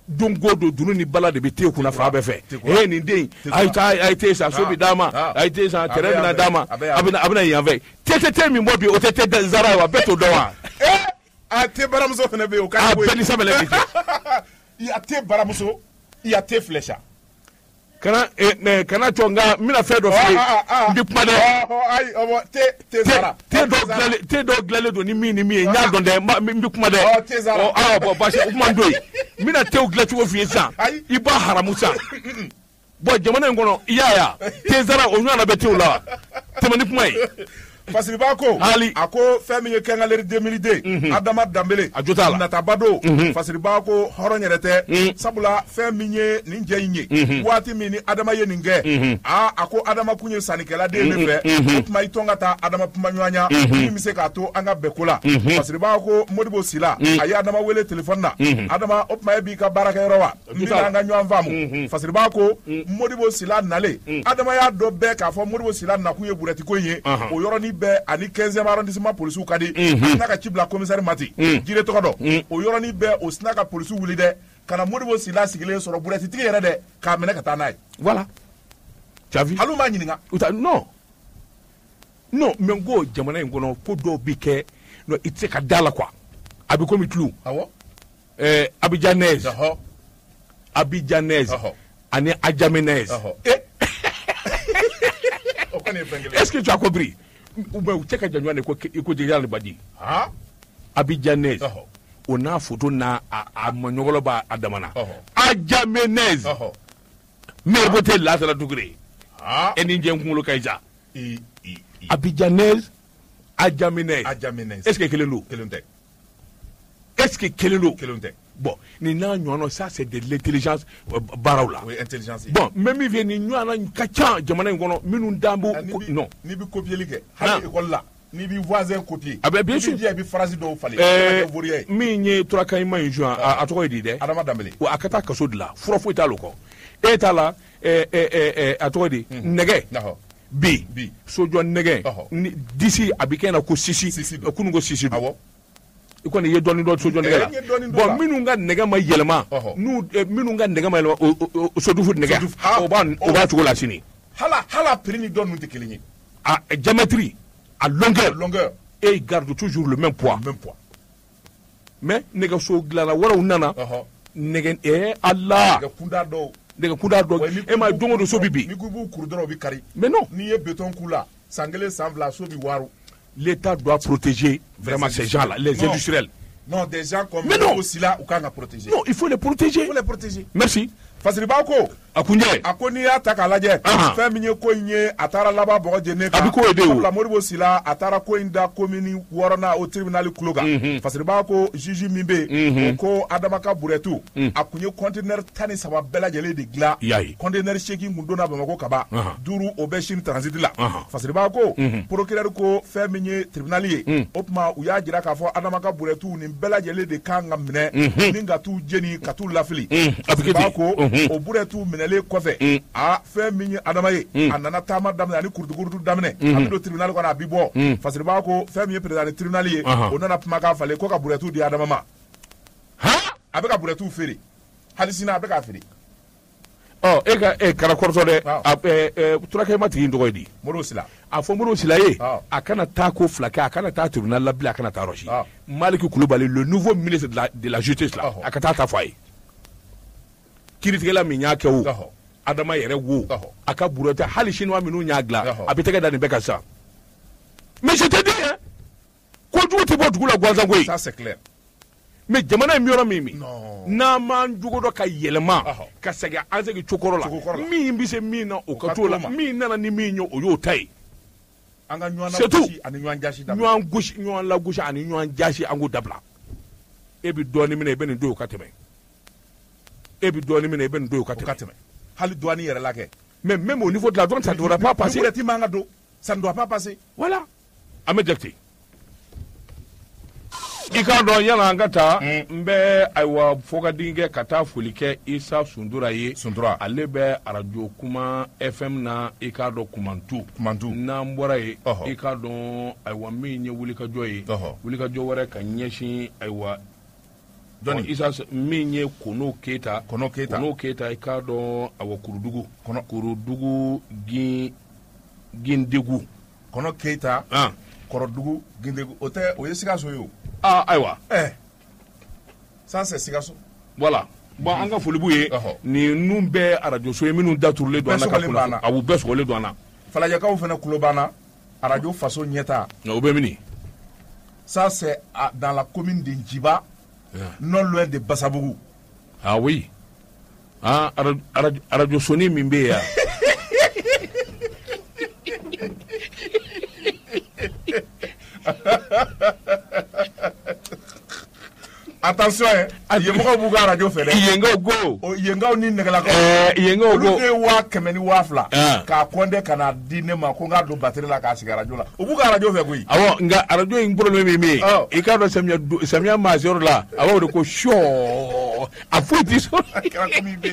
don go do dunu ni bala de bi te kunna fa bɛ fɛ eh nin den ay ta ay te sa so bi dama ay te sa tere bina dama abina abina yan fɛ te te te min bɔ bi o te te zara wa bɛ to dɔn wa eh a te baramuso fana bɛ o ka a bɛɛ ni sabɛlɛ bi i a te baramuso i a te flecha kana eh kana tonga mina fɛ dɔ fi ndi kuma dɛ ay o te te zara te do glale te do glale do ni mi ni mi nya dɔn dɛ ndi kuma dɛ o ah bo ba se o kuma ndo mina te o glati wo fi san i ba haramu san bo jamana ngono iya ya te zara o nyana bɛ te o la temani kuma yi Fasiriba ko a ko fɛn min ye kɛngaleri deux mille deux Adama Dambele a jota la nataba don Fasiriba ko hɔrɔn yɛrɛ tɛ sabula fɛn min ye nin jɛ in ye waati min ni Adama ye nin kɛ a a ko Adama kun ye sannikɛla den de fɛ o tuma i tɔn ka taa Adama kuma ɲɔgɔnya min bɛ se k'a to an ka bɛn ko la Fasiriba ko Modibo Sila a ye Adama wele telefɔni na Adama o tuma e b'i ka baarakɛyɔrɔ wa n bɛna an ka ɲɔgɔn faamu Fasiriba ko Modibo Sila nalen Adama y'a dɔn bɛɛ k'a fɔ Modibo Sila nakun ye burɛti ko in ye o yɔrɔnin bɛɛ ani quinzième arrondissement policiers ka di a sina ka ci bila commissaire Mati jire tɔgɔ dɔn o yɔrɔnin bɛɛ o sina ka policiers wuli dɛ ka na Modibo Sila sigilen sɔrɔ burɛtitigi yɛrɛ dɛ k'a minɛ ka taa n'a ye voilà tu as vu hali m'a ɲininka non non mais n ko jamana in kɔnɔ ko dɔw bi kɛ non i tɛ se ka da la quoi a bɛ komi tulu awɔ ɛɛ abidjanaise abidjanaise ani adjamenaise est-ce que tu as compris ou bien tu sais que Janouane ko déjà le badi ah abidjanaise on a photo na a manyogolo ba adamana adjamenaise mais boté là ça la degré ah eni njenkulo kayza abidjanaise adjamenaise adjamenaise est-ce que kelelo kelonte est-ce que kelelo kelonte bon ni na nyono ça c'est de l'intelligence barawla oui intelligence bon même il vient ni nyoana kacha jamana ngono minu ndambu non ni bi copier ligue hali école là ni bi voisin copier ah ben bien sûr bi phrase do fallait euh mi nye tora kayima injua a to di de Adama Dambele o akata kaso de la furo fo italo ko e tala eh eh eh a to di nege bi bi sojo nege d'ici abikena ko sisi kunu go sisi awo iko ni ye doni do sojo nege la bon minu nga nege ma yelema nu minu nga nege ma yelema o so dufu nege o ba o ba tugo la sini hala hala prix don nu te kelinyi à diamétrie à longueur longueur et il garde toujours le même poids même poids mais nege so glala wala unana nege e Allah nege kunda do nege kunda do e ma dongo do so bibi ni gubu kurdoro bi kari mais non ni e béton kula sangele sambla so bi waru. L'État doit protéger vraiment ces gens-là, les non. industriels. Non, des gens comme nous aussi là, ou qu'on a protégé. Non, il faut les protéger. Il faut les protéger. Merci. Fasiriba ko akunye akoni ya takalaje fɛn min ye ko in ye a taara laban bɔgɔ jene kan sabula Modibo Sila a taara ko in da commune wɔɔrɔnan o tribunal kulo kan Fasiriba ko juge min bɛ yen o ko Adama ka burɛtu a kun ye conteneur tan ni saba bɛɛ lajɛlen de dilan conteneur seegin kun donna Bamako kaba duuru o bɛ Sine transit la Fasiriba ko procureur ko fɛn min ye tribunal ye o tuma u y'a jira k'a fɔ Adama ka burɛtu nin bɛɛ lajɛlen de kan ka minɛ ni ka t'u jeni ka t'u lafili Fasiriba ko o burɛtu minɛlen kɔfɛ a fɛn min ye Adama ye a nana taama daminɛ ani kurutukurutu daminɛ a bɛ don tribunal kɔnɔ a bi bɔ Fasiriba ko fɛn min ye président tribunal ye o nana kumakan falen ko ka burɛtu di Adama ma a bɛ ka burɛtu feere hali sini a bɛ k'a feere ɔ e ka e kɛra kɔrɔtɔ dɛ ɛɛ turakɛ ma tigi in tɔgɔ ye di Modibo Sila a fɔ Modibo Sila ye a kana taa ko fila kɛ a kana taa tribunal la bilen a kana taa yɔrɔ si Maliki Kulubali le nouveau ministre de la de la justice la a ka taa ta fɔ a ye kiritigɛla min y'a kɛ o Adama yɛrɛ wo a ka burɛti hali chinois minnu y'a dilan a bɛ tɛgɛ da nin bɛɛ kan sisan mais je te dis hein kojugu tɛ bɔ dugu la gansan koyi ça c'est clair mais jamana in yɔrɔ min min n'an m'an jogo dɔ ka yɛlɛma ka segin an segin cokɔrɔ la min bɛ se min na o ka t'o la min nana ni min ye o y'o ta ye c'est tout ɲɔgɔn gosi ɲɔgɔn lagosi ani ɲɔgɔn jasi an k'o dabila e bɛ dɔɔnin minɛ i bɛ nin don o ka tɛmɛ e bɛ dɔɔnin minɛ i bɛ nin don o ka tɛmɛ hali douane yɛrɛ la kɛ mais même au niveau de la douane ça ne devrait pas passer burɛti man ka don ça ne doit pas passer voilà an bɛ jakite i k'a dɔn yala an ka taa n bɛ ayiwa fo ka den kɛ ka taa foli kɛ Isa Sundura ye Sundura ale bɛ arajo kuma F M na i k'a dɔn Kumantu Kumantu n'an bɔra ye i k'a dɔn ayiwa min ye wulikajɔ ye wulikajɔ wɛrɛ ka ɲɛsin ayiwa Johnny Isa min ye Kono Keita Kono Keita Kono Keita i ka dɔn awa Kurudugu Kono Kurudugu gin Gindegu Kono Keita ah Kurudugu Gindegu o tɛ o ye Sikaso ye o ah ayiwa eh ça c'est Sikaso voilà bon an ka foli b'u ye ni nun bɛɛ radio so ye minnu daturulen don an na ka kunnafoni a b'u bɛɛ sɔgɔlen don an na Falajɛkaw fana kulo banna radio faso ɲɛta o bɛ mini ça c'est dans la commune de Djiba non loin de Bassabougou ah oui ah radio radio soni min bɛ yan attention hein yemɔgɔw b'u ka radio fɛ dɛ yengaw go o yengaw ni nɛgɛlakaw eh yengaw go olu de waa kɛmɛ ni waa fila k'a kɔnde ka na di ne ma ko n k'a don batterie la k'a sigi radio la o b'u ka radio fɛ koyi awɔ nka radio in problème min bɛ yen i k'a dɔn samiya samiya maasiyɔrɔ la a b'o de ko sɔɔ a foyi ti sɔrɔ a kɛra komi i bɛ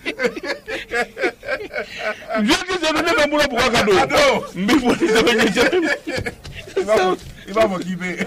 jɔnni sɛbɛn ne bɛ n bolo bugɔ ka don n bɛ fɔ ni sɛbɛn ɲɛ sɛbɛn i b'a fɔ k'i bɛ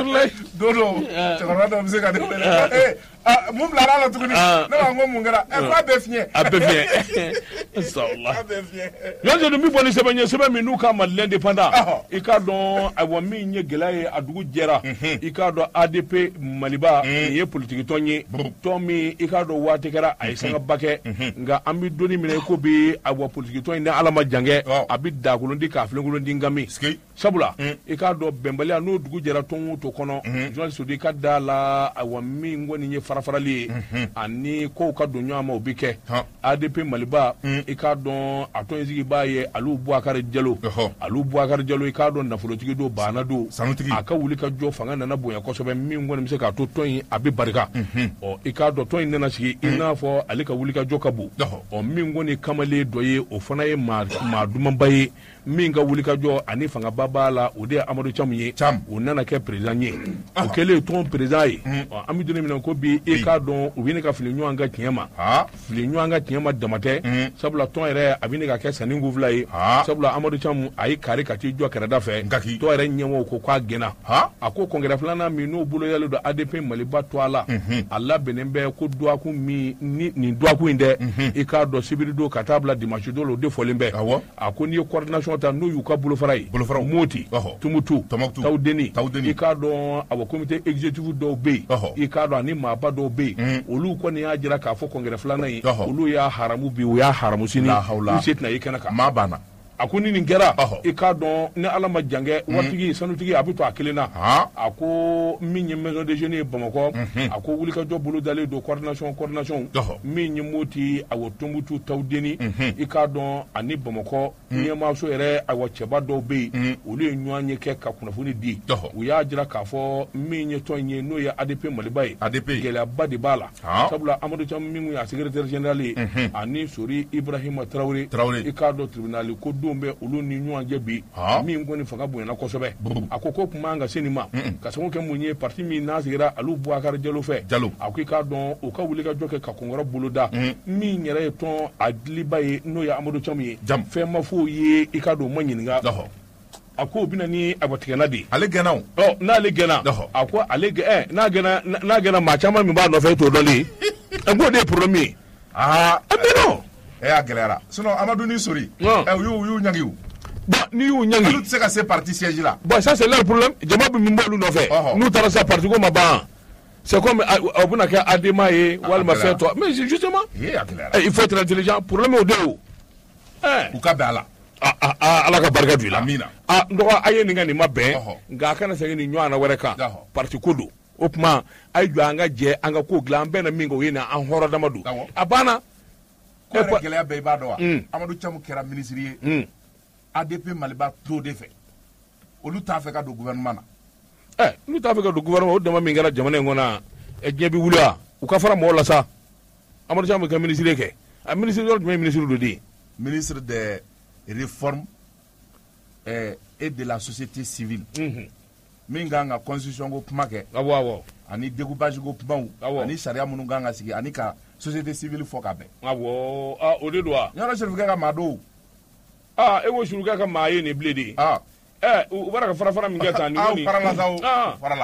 don dɔ cɛkɔrɔba dɔ bɛ se ka ne wele mun bilara la tuguni ne b'a ko mun kɛra ɛ k'a bɛ fiɲɛ a bɛ fiɲɛ sawula a bɛ fiɲɛ jɔnni sɛbɛn min fɔ ni sɛbɛn ɲɛ sɛbɛn min n'u ka mali indépendant i k'a dɔn ayiwa min ye gɛlɛya ye a dugu jɛra i k'a dɔn A D P Maliba nin ye politique tɔn ye tɔn min i k'a dɔn waati kɛra a ye sangaba kɛ nka an bɛ donni minɛ ko bi ayiwa politique tɔn in ni ala ma jan kɛ a bɛ dakolondi k'a filenkolonti ngami sabula i k'a dɔn bɛnbaliya n'o dugu jɛra tɔn o to kɔnɔ journaliste i ka da la ayiwa min kɔni ye farafarali ye ani kow ka don ɲɔgɔn ma o bɛ kɛ A D P Maliba i k'a dɔn a tɔn in sigi b'a ye Alu Bouakar Diallo Alu Bouakar Diallo i k'a dɔn nafolotigi don baana don a ka wuli ka jɔ fanga nana bonya kosɛbɛ min kɔni bɛ se k'a to tɔn in a bɛ barika ɔ i k'a dɔn tɔn in nana sigi i n'a fɔ ale ka wuli ka jɔ ka bon ɔ min kɔni kamalen dɔ ye o fana ye maa maa dumanba ye min ka wuli ka jɔ ani fangaba b'a la o de ye Amadu Camu ye o nana kɛ président ye o kɛlen tɔn président ye ɔ an bɛ don min na ko bi i k'a dɔn u bɛ ne ka fili ɲɔgɔn ka tiɲɛ ma fili ɲɔgɔn ka tiɲɛ ma dama tɛ sabula tɔn yɛrɛ a bɛ ne ka kɛ sanni kufila ye sabula Amadu Camu a ye kari ka t'i jɔ kɛrɛda fɛ tɔn yɛrɛ ɲɛmɔgɔw ko k'a gɛnna a ko kɔnkɛrɛ filanan min n'o bolo yalen don A D P Maliba to a la a labɛnnen bɛ ko duwaku min ni nin duwaku in dɛ i k'a dɔn sibiri don ka taa bila dimanche don o de fɔlen bɛ a ko n'i ye coordination ta n'o y'u ka bolofara ye Moti Tumutu Tawudeni i k'a dɔn a comité exécutif dɔw bɛ yen i k'a dɔn ani maaba dɔw bɛ yen olu kɔni y'a jira k'a fɔ kɔnkɛrɛ filanan ye olu y'a haramu bi o y'a haramu sini u se tɛna i kɛnɛ kan maa banna a ko ni nin kɛra i k'a dɔn ni ala ma jan kɛ waritigi sanutigi a bɛ to a kelen na a ko min ye maison de jeunes ye Bamakɔ a ko wulikajɔ bolo dalen don coordination coordination min ye Moti awɔ Tumutu Tawudeni i k'a dɔn ani Bamakɔ ɲɛmaaso yɛrɛ awɔ cɛba dɔw bɛ yen olu ye ɲɔgɔn ye kɛ ka kunnafoni di u y'a jira k'a fɔ min ye tɔn ye n'o ye A D P Maliba ye gɛlɛyaba de b'a la sabula Amadu Camu min ye a secrétaire général ye ani Sori Ibrahima Traoré i k'a dɔn tribunal ko don bɛ olu ni ɲɔgɔn cɛ bi min kɔni fanga bonyana kosɛbɛ a ko ko kuma ka se nin ma ka sababu kɛ mun ye parti min n'a sigira Alu Bouakar Diallo fɛ a ko i k'a dɔn u ka wuli ka jɔ kɛ ka kɔnkɔrɔ boloda min yɛrɛ ye tɔn a diliba ye n'o ye Amadu Camu ye fɛn ma foyi ye i k'a dɔn o ma ɲininka a ko o bɛna ni abatigɛna de ye ale gɛnna ɔ n'ale gɛnna a ko ale ɛ n'a gɛnna n'a gɛnna maa caman min b'a nɔfɛ e t'o dɔn de ɛ k'o de ye problème ye aa a bɛ dɔn ɛ y'a gɛlɛyara sinon Amadu ni Sori ɛ u y'u y'u ɲangi o bon n'i y'u ɲangi olu tɛ se ka se parti siège la bon ça c'est leur problème jama bɛ min b'olu nɔfɛ n'u taara sa parti ko ma ban c'est comme o bɛna kɛ adema ye walima fɛn tɔ mais justement il faut être intelligent problème o de o ɛ u ka bɛn a la ala ka barika don i la amina a n dɔgɔ a ye nin ka nin ma bɛn nka a kana segin nin ɲɔgɔnna wɛrɛ kan parti ko don o tuma a ye jɔ an ka jɛ an ka ko dilan an bɛɛ na min kɛ o ye na an hɔrɔn dama don a banna ko yɛrɛ gɛlɛya bɛɛ i b'a dɔn wa Amadu Camu kɛra ministre ye A D P Maliba to de fɛ olu t'a fɛ ka don gouvernement na ɛ n'u t'a fɛ ka don gouvernement o dama min kɛra jamana in kɔnɔ ɛ diɲɛ bɛ wuli wa u ka fara mɔgɔw la sa Amadu Camu ka ministre kɛ a ministre yɔrɔ jumɛn ye ministre dɔ de ye ministre des réformes et de la société civile min kan ka constitution ko kuma kɛ awɔ awɔ ani découpage ko kumaw ani sariya minnu kan ka sigi ani ka société civile fɔ ka bɛn awɔ a o de don wa yɔrɔ Serifukɛ ka maa don aa e ko Serifukɛ ka maa ye nin bilen de aa ɛ u b'a ka fara fara min kɛ tan nin kɔni farala sa o farala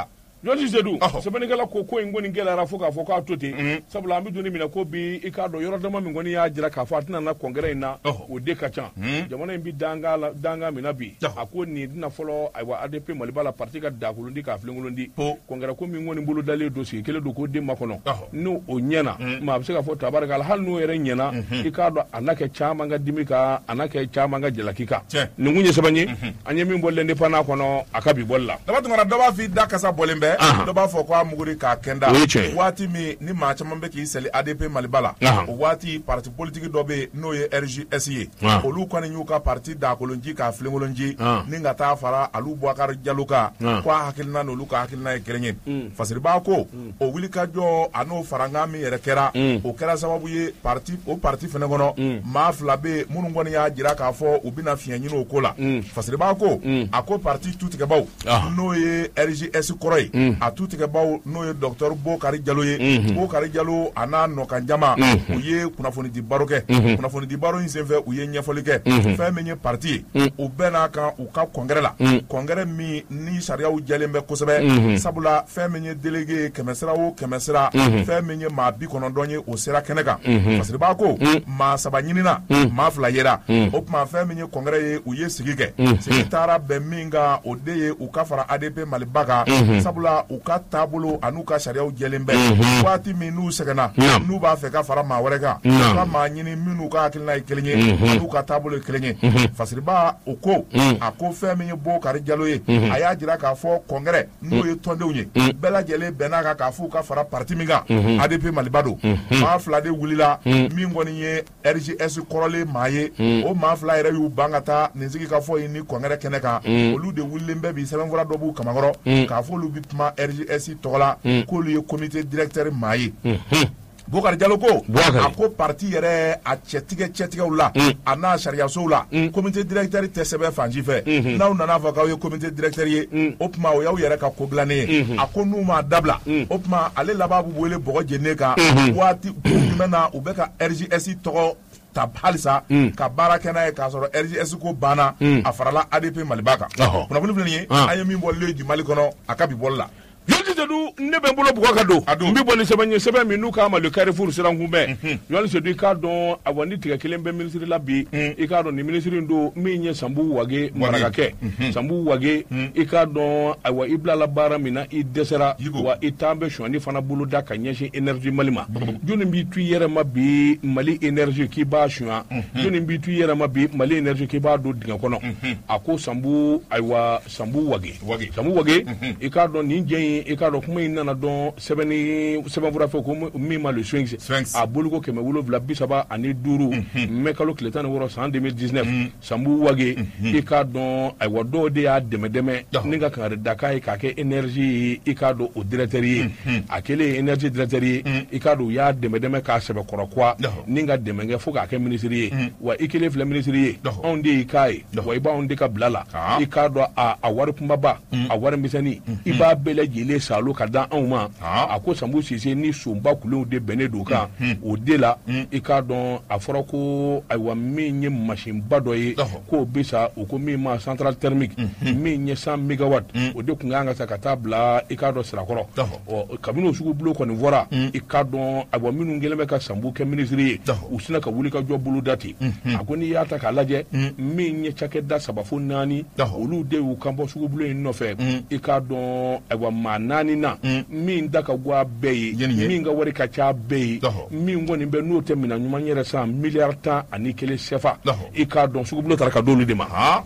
jɔnsi sedu sɛbɛnnikɛla ko ko in kɔni gɛlɛyara fo k'a fɔ k'a to ten sabula an bɛ donni minɛ ko bi i k'a dɔn yɔrɔ dama min kɔni y'a jira k'a fɔ a tɛna na kɔnkɛrɛ in na o de ka ca jamana in bɛ danga la danga min na bi a ko nin dina fɔlɔ ayiwa A D P Maliba la parti ka dakolondi k'a filenkolondi kɔnkɛrɛ ko min kɔni bolo dalen don sigi kelen don k'o den ma kɔnɔ n'o o ɲɛna maa a bɛ se k'a fɔ tabarikala hali n'o yɛrɛ ɲɛna i k'a dɔn a n'a kɛ caman ka dimi kan a n'a kɛ caman ka jalaki kan nin kun ye sɛbɛn ye an ye min bɔ l'indépendant kɔnɔ a ka bi bɔli la daba tuma dɔ b'a fɔ i da kasa bɔlen bɛ dɔ b'a fɔ ko a muguri k'a kɛnda waati min ni maa caman bɛ k'i seli A D P Maliba la o waati parti politique dɔ bɛ n'o ye R J S ye olu kɔni y'u ka parti dakolonji k'a filenkolonji ni ka taa fara Alu Boubacar Diallo kan ko a hakilina n'olu ka hakilina ye kelen ye fasiriba ko o wulikajɔ a n'o farankan min yɛrɛ kɛra o kɛra sababu ye parti o parti fɛnɛ kɔnɔ maa fila bɛ minnu kɔni y'a jira k'a fɔ u bɛna fiɲɛ ɲini o ko la fasiriba ko a ko parti tutigɛbaw n'o ye R J S kɔrɔ ye a tutigɛbaw n'o ye docteur Bokari Diallo ye Bokari Diallo a n'a nɔkan jama u ye kunnafoni di baro kɛ kunnafoni di baro in senfɛ u ye ɲɛfɔli kɛ fɛn min ye parti ye u bɛɛ n'a kan u ka kɔnkɛrɛ la kɔnkɛrɛ min ni sariyaw jɛlen bɛ kosɛbɛ sabula fɛn min ye délégué kɛmɛ sira o kɛmɛ sira fɛn min ye maa bi kɔnɔntɔn ye o sera kɛnɛ kan fasiriba ko maa saba ɲinina maa fila yera o tuma fɛn min ye kɔnkɛrɛ ye u ye sigi kɛ sigi taara bɛn min kan o de ye u ka fara A D P Maliba kan sabula u ka taabolo an'u ka sariyaw jɛlen bɛ waati min n'u sɛgɛnna n'u b'a fɛ ka fara maa wɛrɛ kan u ka maa ɲini minnu ka hakilina ye kelen ye an'u ka taabolo ye kelen ye fasiriba o ko a ko fɛn min ye Bokari Diallo ye a y'a jira k'a fɔ kɔnkɛrɛ n'o ye tɔndenw ye bɛɛ lajɛlen bɛnna kan k'a fɔ u ka fara parti min kan A D P Maliba don maa fila de wulila min kɔni ye R J S kɔrɔlen maa ye o maa fila yɛrɛ y'u ban ka taa nin sigi ka fɔ ye ni kɔnkɛrɛ kɛnɛ kan olu de wulilen bɛɛ bi sɛbɛnfura dɔ b'u kamakɔrɔ k'a fɔ olu bɛ kuma R J S tɔgɔ la k'olu ye comité directeur maa ye Bokari Diallo ko a ko parti yɛrɛ a cɛtigɛ cɛtigɛw la a n'a sariyasow la comité directeur tɛ sɛbɛn fansi fɛ n'aw nana fɔ k'aw ye comité directeur ye o tuma o y'aw yɛrɛ ka ko dilannen ye a ko n'u m'a dabila o tuma ale laban b'u wele bɔgɔ jɛnnen kan waati jumɛn na u bɛ ka R J S tɔgɔ ta halisa ka baara kɛ n'a ye k'a sɔrɔ R J S ko banna a farala A D P Maliba kan kunnafoni filɛ nin ye an ye min bɔ le di Mali kɔnɔ a ka bi bɔli la Yɔrɔ sedu ne bɛ n bolo bugɔ ka don n bɛ bɔ ni sɛbɛn ye sɛbɛn min n'u k'a ma le Carrefour siran kunbɛn yɔrɔ sedu i k'a dɔn awa ni tigɛ kelen bɛ minisiri la bi i k'a dɔn nin minisiri in don min ye Sambu Wage marakakɛ Sambu Wage i k'a dɔn awa i bilala baara min na i dɛsɛra wa i t'an bɛ sɔnni fana bolo da ka ɲɛsin énergie Mali ma jɔnni b'i tu i yɛrɛ ma bi Mali énergie k'i b'a suɲɛ jɔnni b'i tu i yɛrɛ ma bi Mali énergie k'i b'a don dingɛ kɔnɔ a ko Sambu ayiwa Sambu Wage Sambu Wage i k'a dɔn nin jɛ i k'a dɔn kuma in nana dɔn sɛbɛnni sɛbɛnfura fɛ ko min ma le Swings a bolo ko kɛmɛ wolonwula bi saba ani duuru mai kalo tile tan ni wɔɔrɔ san deux mille dix-neuf Sambu Wage i k'a dɔn ayiwa dɔw de y'a dɛmɛ dɛmɛ ni ka kangari da k'a ye k'a kɛ énergie ye i k'a dɔn o directeur ye a kɛlen énergie directeur ye i k'a dɔn u y'a dɛmɛ dɛmɛ k'a sɛbɛ kɔrɔ kuwa ni ka dɛmɛ kɛ fo k'a kɛ minisiri ye wa i kelen filɛ minisiri ye anw de y'i k'a ye wa i b'anw de ka bila la i k'a dɔn a wari kunbaba a wari misɛnnin i b'a bɛɛ lajɛlen salo ka da anw ma a ko Sambu Sise ni sonba kulenw de bɛnnen don kan o de la i k'a dɔn a fɔra ko ayiwa min ye masinba dɔ ye k'o bɛ sa o ko min ma central thermique min ye cent mégawatt o de tun kan ka sa ka taa bila i k'a dɔn sirakɔrɔ ɔ kabini o sugu bulo kɔni fɔra i k'a dɔn ayiwa minnu kɛlen bɛ ka Sambu kɛ minisiri ye u sina ka wuli ka jɔ bolo da ten a ko n'i y'a ta k'a lajɛ min ye cakɛda saba fo naani olu de y'u kan bɔ sugu bulo in nɔfɛ i k'a dɔn ayiwa maa naani na min da ka go a bɛɛ ye min ka wari ka ca bɛɛ ye min kɔni bɛ n'o tɛ minɛ ɲuman yɛrɛ san miliyari tan ani kelen sefa i k'a dɔn sugubulo taara ka d'olu de ma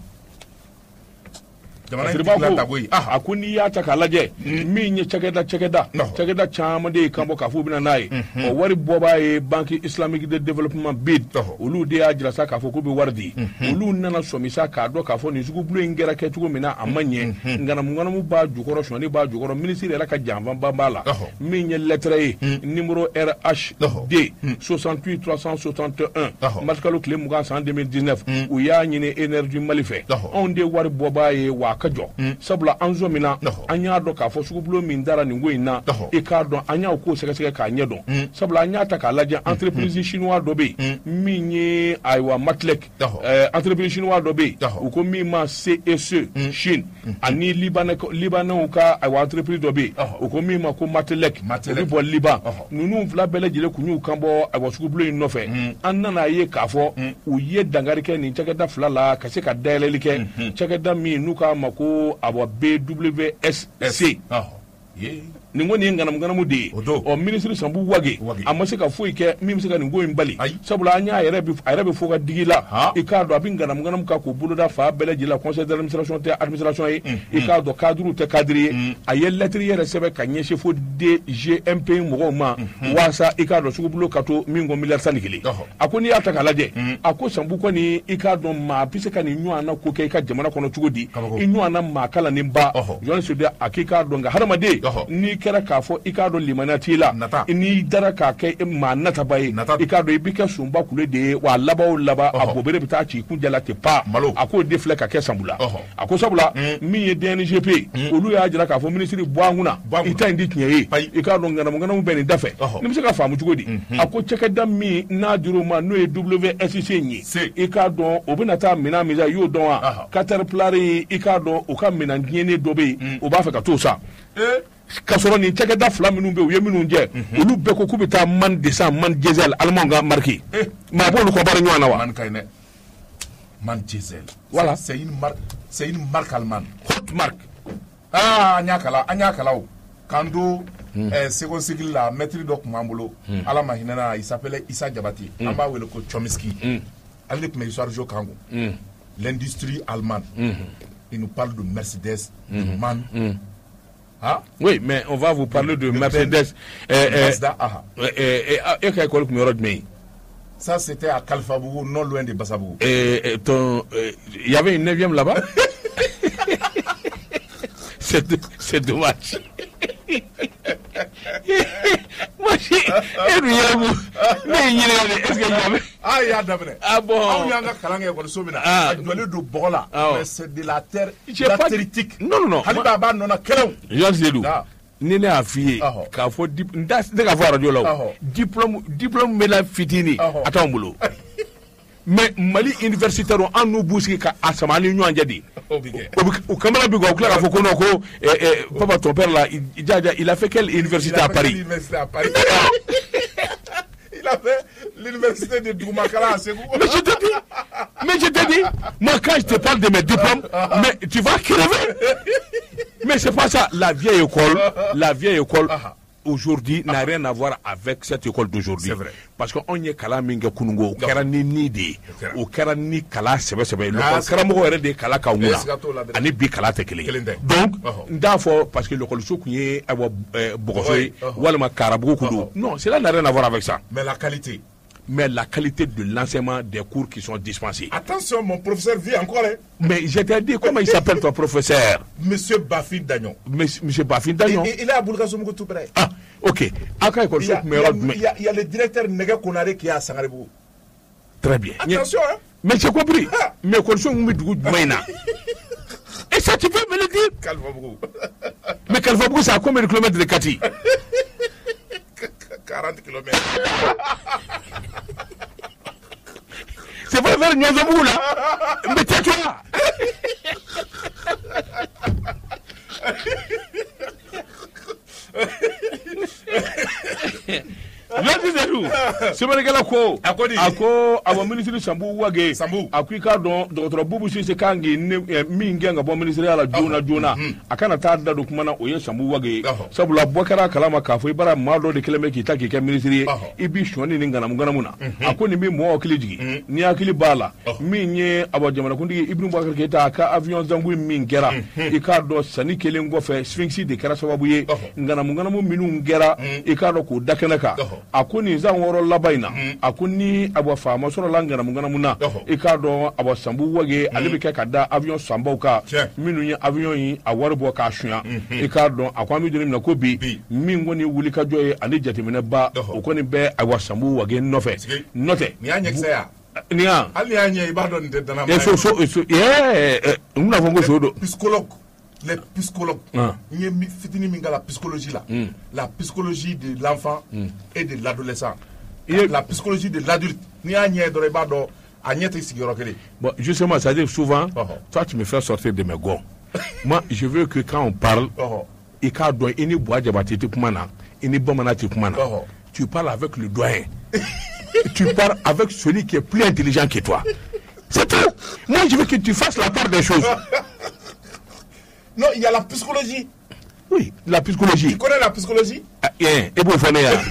a ko n'i y'a ta k'a lajɛ min ye cakɛda cakɛda cakɛda caman de ye kan bɔ k'a fɔ u bɛna n'a ye o wari bɔbaa ye banque islamique de développement B I D olu de y'a jira sa k'a fɔ k'u bɛ wari di olu nana sɔmi sa k'a dɔn k'a fɔ nin sugubulo in kɛra kɛ cogo min na a ma ɲɛ nganamu nganamu b'a jukɔrɔ sɔnni b'a jukɔrɔ minisiri yɛrɛ ka janfanba b'a la min ye lettre ye numéro R H D soixante-huit trois cent soixante et un mars kalo tile mugan san deux mille dix-neuf u y'a ɲini énergie Mali fɛ anw de wari bɔbaa ye wa ka jɔ sabula an zo mina an y'a dɔn k'a fɔ sugubulo min dara nin ko in na i k'a dɔn an y'a ko sɛgɛsɛgɛ k'a ɲɛ dɔn sabula an y'a ta k'a lajɛ entreprise chinois dɔ bɛ yen min ye ayiwa Matlek entreprise chinois dɔ bɛ yen u ko min ma C E C Chine ani libanɛw ka ayiwa entreprise dɔ bɛ yen u ko min ma ko Matlek o bɛ bɔ Liban ninnu fila bɛɛ lajɛlen kun y'u kan bɔ ayiwa sugubulo in nɔfɛ an nana ye k'a fɔ u ye dangari kɛ nin cakɛda fila la ka se ka dayɛlɛli kɛ cakɛda min n'u k'a ma ko ayiwa B W S C nin ko nin ye ŋanamu-ŋanamu de ye ɔ minisiri Sambu Wage a ma se ka foyi kɛ min bɛ se ka nin ko in bali sabula an y'a yɛrɛ bɛ fo ka digi la i k'a dɔn a bɛ ŋanamu-ŋanamu kan k'o boloda fa bɛɛ lajɛlen la conseil d'administration tɛ administration ye i k'a dɔn cadre tɛ cadre ye a ye lettre yɛrɛ sɛbɛn ka ɲɛsin fo D G M P mɔgɔw ma walasa i k'a dɔn sugubulo ka to min ko miliyari tan ni kelen a ko n'i y'a ta k'a lajɛ a ko Sambu kɔni i k'a dɔn maa bɛ se ka nin ɲɔgɔnna ko kɛ i ka jamana kɔnɔ cogo di i ɲɔgɔnna maa kalaninba Jean Sode a k'i k'a dɔn nka hadamaden n'i kɛra k'a fɔ i k'a dɔn limaniya t'i la n'i dara k'a kɛ maa nataba ye i k'a dɔn i bɛ kɛ sunba kule de ye wa a laban o laban a bɔbere bɛ taa ci i kun jala ten pa a k'o de filɛ ka kɛ Sambu la a ko sabula min ye D N G P olu y'a jira k'a fɔ minisiri bɔ an kunna i ta in di tiɲɛ ye i k'a dɔn ŋanamu-ŋanamu bɛ nin da fɛ ni bɛ se ka faamu cogo di a ko cakɛda min n'a dir'o ma n'o ye W S C in ye i k'a dɔn o bɛna taa minɛn min i y'o dɔn wa Caterpillar i k'a dɔn o ka minɛn diɲɛnen dɔ bɛ yen o b'a fɛ ka t'o san ka sɔrɔ nin cakɛda fila minnu bɛ yen u ye minnu jɛ olu bɛɛ ko k'u bɛ taa man desan man diesel alimanw ka marque maa b'olu kɔ baara ɲɔgɔn na wa. man kaɲi dɛ man diesel. voilà c'est une marque c'est une marque allemande. haute marque. ah an y'a kala an y'a kala o k'an to second cycle la maître dɔ tun b'an bolo ala ma hinɛ na il s'appelait Issa Diabate an b'a wele ko Chomsky ale de tun bɛ histoire jo kan kun l'industrie allemande il nous parle de Mercedes de MAN. Ah oui, mais on va vous parler de, de Mercedes. Mazda, ah. Et quelle école que ça, c'était à Kalfabougou, non loin de Bassabougou. Et il y avait une neuvième là-bas. C'est dommage. Moi, j'ai. Mais il y a. Est-ce qu'il y avait. Ah, il y a d'abord. Ah bon. Ah, il y a un calangue pour le sommet. Ah, il y a le Bola. Mais c'est de la terre latéritique. Non, non, non. Halibaba, non, a quel Jean Zedou. Ni ne a f'i ye k'a fɔ n tɛ ka fɔ arajo la o diplôme diplôme bɛ na fitini a t'anw bolo mais Mali universitaire an n'u b'u sigi ka a sama ni ɲɔgɔn cɛ de o kamana bi kɔ u tila k'a fɔ ko non ko papa ton père là jaja il a fait quelle université à Paris. Il a fait l'université de Doumakala à Ségou. Mais je te dis, mais je te dis, moi quand je te parle de mes diplômes, mais tu vas crever. Mais c'est pas ça. La vieille école, la vieille école aujourd'hui n'a rien à voir avec cette école d'aujourd'hui. C'est vrai. Parce qu'on y est kala minga kunungo, au kera ni ni de, au kera ni kala sebe sebe. Le kera mo ere de kala ka wuna. Ani bi kala te kele. Donc, d'abord parce que l'école sou kunye abo bogosoy, walma karabugo kudo. Non, cela n'a rien à voir avec ça. Mais la qualité. Mais la qualité de l'enseignement des cours qui sont dispensés. Attention, mon professeur vit encore. Hein? Mais je t'ai dit, comment il s'appelle ton professeur? Monsieur Bafin Dagnon. Monsieur Bafin Dagnon. Il, il est à Boulgasoumou tout près. Ah, ok. Il y, a, il, y a, il, y a, il y a le directeur Nega Konare qui est à Sangaribou. Très bien. Attention, hein? Mais j'ai compris. Ah. Mais Kolso Moumidou Maïna. Et ça, tu peux me le dire? Kalfabou. Mais Kalfabou, c'est à combien de kilomètres de Kati? quarante kilomètres. C'est pas vers Nyazabou là. Mais tais-toi. Sebenarnya ko ako awa ministry Sambu Wage aku ka don docteur Bubu Sise kangi min genga bo ministry ala jona jona akana ta da dokumana oye Sambu Wage sabula bokara kalama ka fo ibara mado de kilome ki taki ke ministry ibi shoni ni ngana mungana muna ako ni mi mo kiliji ni akili bala min ye abo jamana kundi Ibnu Bakar Keita ka avion zangu min gera e ka do sani kelen go fe Sphinx de kara sababu ye ngana mungana mu minu ngera e ka do ko dakenaka ako ni zan woro labaina akuni abo fama soro langana mungana muna e ka do abo Sambu Wage ale be ka da avion sambaw ka minu ye avion yi awarbo ka hwea e ka do akwami doni na ko bi min ngoni wuli ka joye ani jatemene ba o koni be abo Sambu Wage nofe note mi anya ksa ya Nia. Ali anya ibado ni dedana. Eh so so so eh nous n'avons que so do. Psychologue. Les psychologues. Il y a fitini minga la psychologie là. La psychologie de l'enfant et de l'adolescent. La psychologie de l'adulte. Ni anya do ibado agnete sigiro kele. Bon, justement ça dit souvent toi tu me fais sortir de mes gonds. Moi je veux que quand on parle et quand doit ini bois jabatiti kumana, ini bomana ti kumana. Tu parles avec le doyen. Tu parles avec celui qui est plus intelligent que toi. C'est tout. Moi, je veux que tu fasses la part des choses. Non, il y a la psychologie. Oui, la psychologie. Tu connais la psychologie? Ah, yeah. Et bon,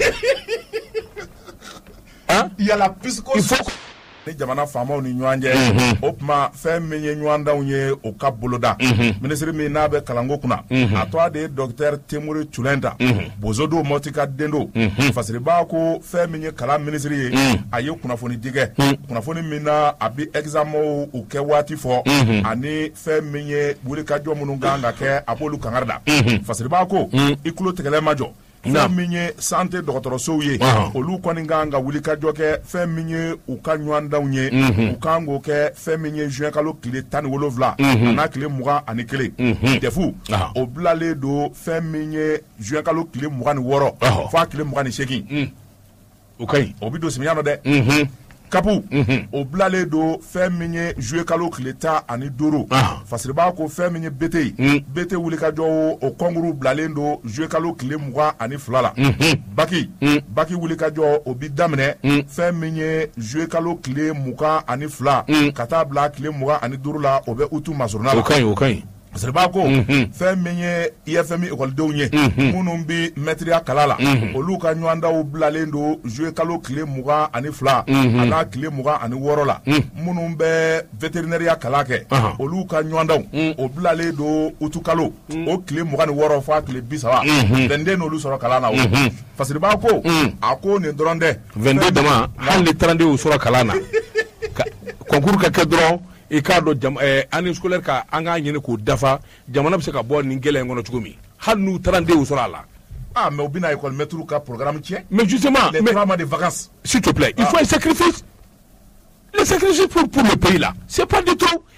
hein? Il y a la psychologie. Il faut... jamana fama ni nyanje opma fem menye nywanda unye okaboloda ministre mi nabe kalango kuna atwa de docteur Temure Chulenta bozodo motika dendo fasiri ba ko fem menye kala ministre aye kuna foni dige kuna foni mina abi examo o ke wati fo ani fem menye buli ka jo mununganga ke abolu kangarda fasiri ba ko ikulo tegele majo fɛn min ye santé dɔgɔtɔrɔsow ye olu kɔni kan ka wuli ka jɔ kɛ fɛn min ye u ka ɲɔgɔndanw ye u kan k'o kɛ fɛn min ye juin kalo tile tan ni wolonwula n'a tile mugan ani kelen defu o bilalen don fɛn min ye juin kalo tile mugan ni wɔɔrɔ f'a tile mugan ni seegin o ka ɲi o bi don samiya nɔ dɛ kapu o bilalen don fɛn min ye juin kalo tile tan ani duuru fasiri b'a ko fɛn min ye bete bete wuli ka jɔ o kɔnkuru bilalen don juin kalo tile mugan ani fila la baki baki wuli ka jɔ o bi daminɛ fɛn min ye juin kalo tile mugan ani fila ka taa bila tile mugan ani duuru la o bɛ utu masuruna la o ka ɲi o ka ɲi fasiri b'a ko fɛn min ye I F M ekɔlidenw ye minnu bi mɛtiriya kala la olu ka ɲɔgɔndanw bilalen don juin kalo tile mugan ani fila a n'a tile mugan ani wɔɔrɔ la minnu bɛ vétérinaire kala kɛ olu ka ɲɔgɔndanw o bilalen don utu kalo o tile mugan ni wɔɔrɔ f'a tile bi saba vingt-deux n'olu sɔrɔ kalan na o fasiri b'a ko a ko nin dɔrɔn tɛ vingt-deux dama hali ni trente-deux y'u sɔrɔ kalan na concours ka kɛ dɔrɔn i k'a dɔn année scolaire ka an k'a ɲini k'o dafa jamana bɛ se ka bɔ nin gɛlɛya in kɔnɔ cogo min hali n'u trente-deux y'u sɔrɔ a la. Ah, mais au bina école mettre ka programme tient. Mais justement, les mais, trois mois de vacances. S'il te plaît, ah. il faut un sacrifice. Le sacrifice pour, pour le pays là, c'est pas du tout.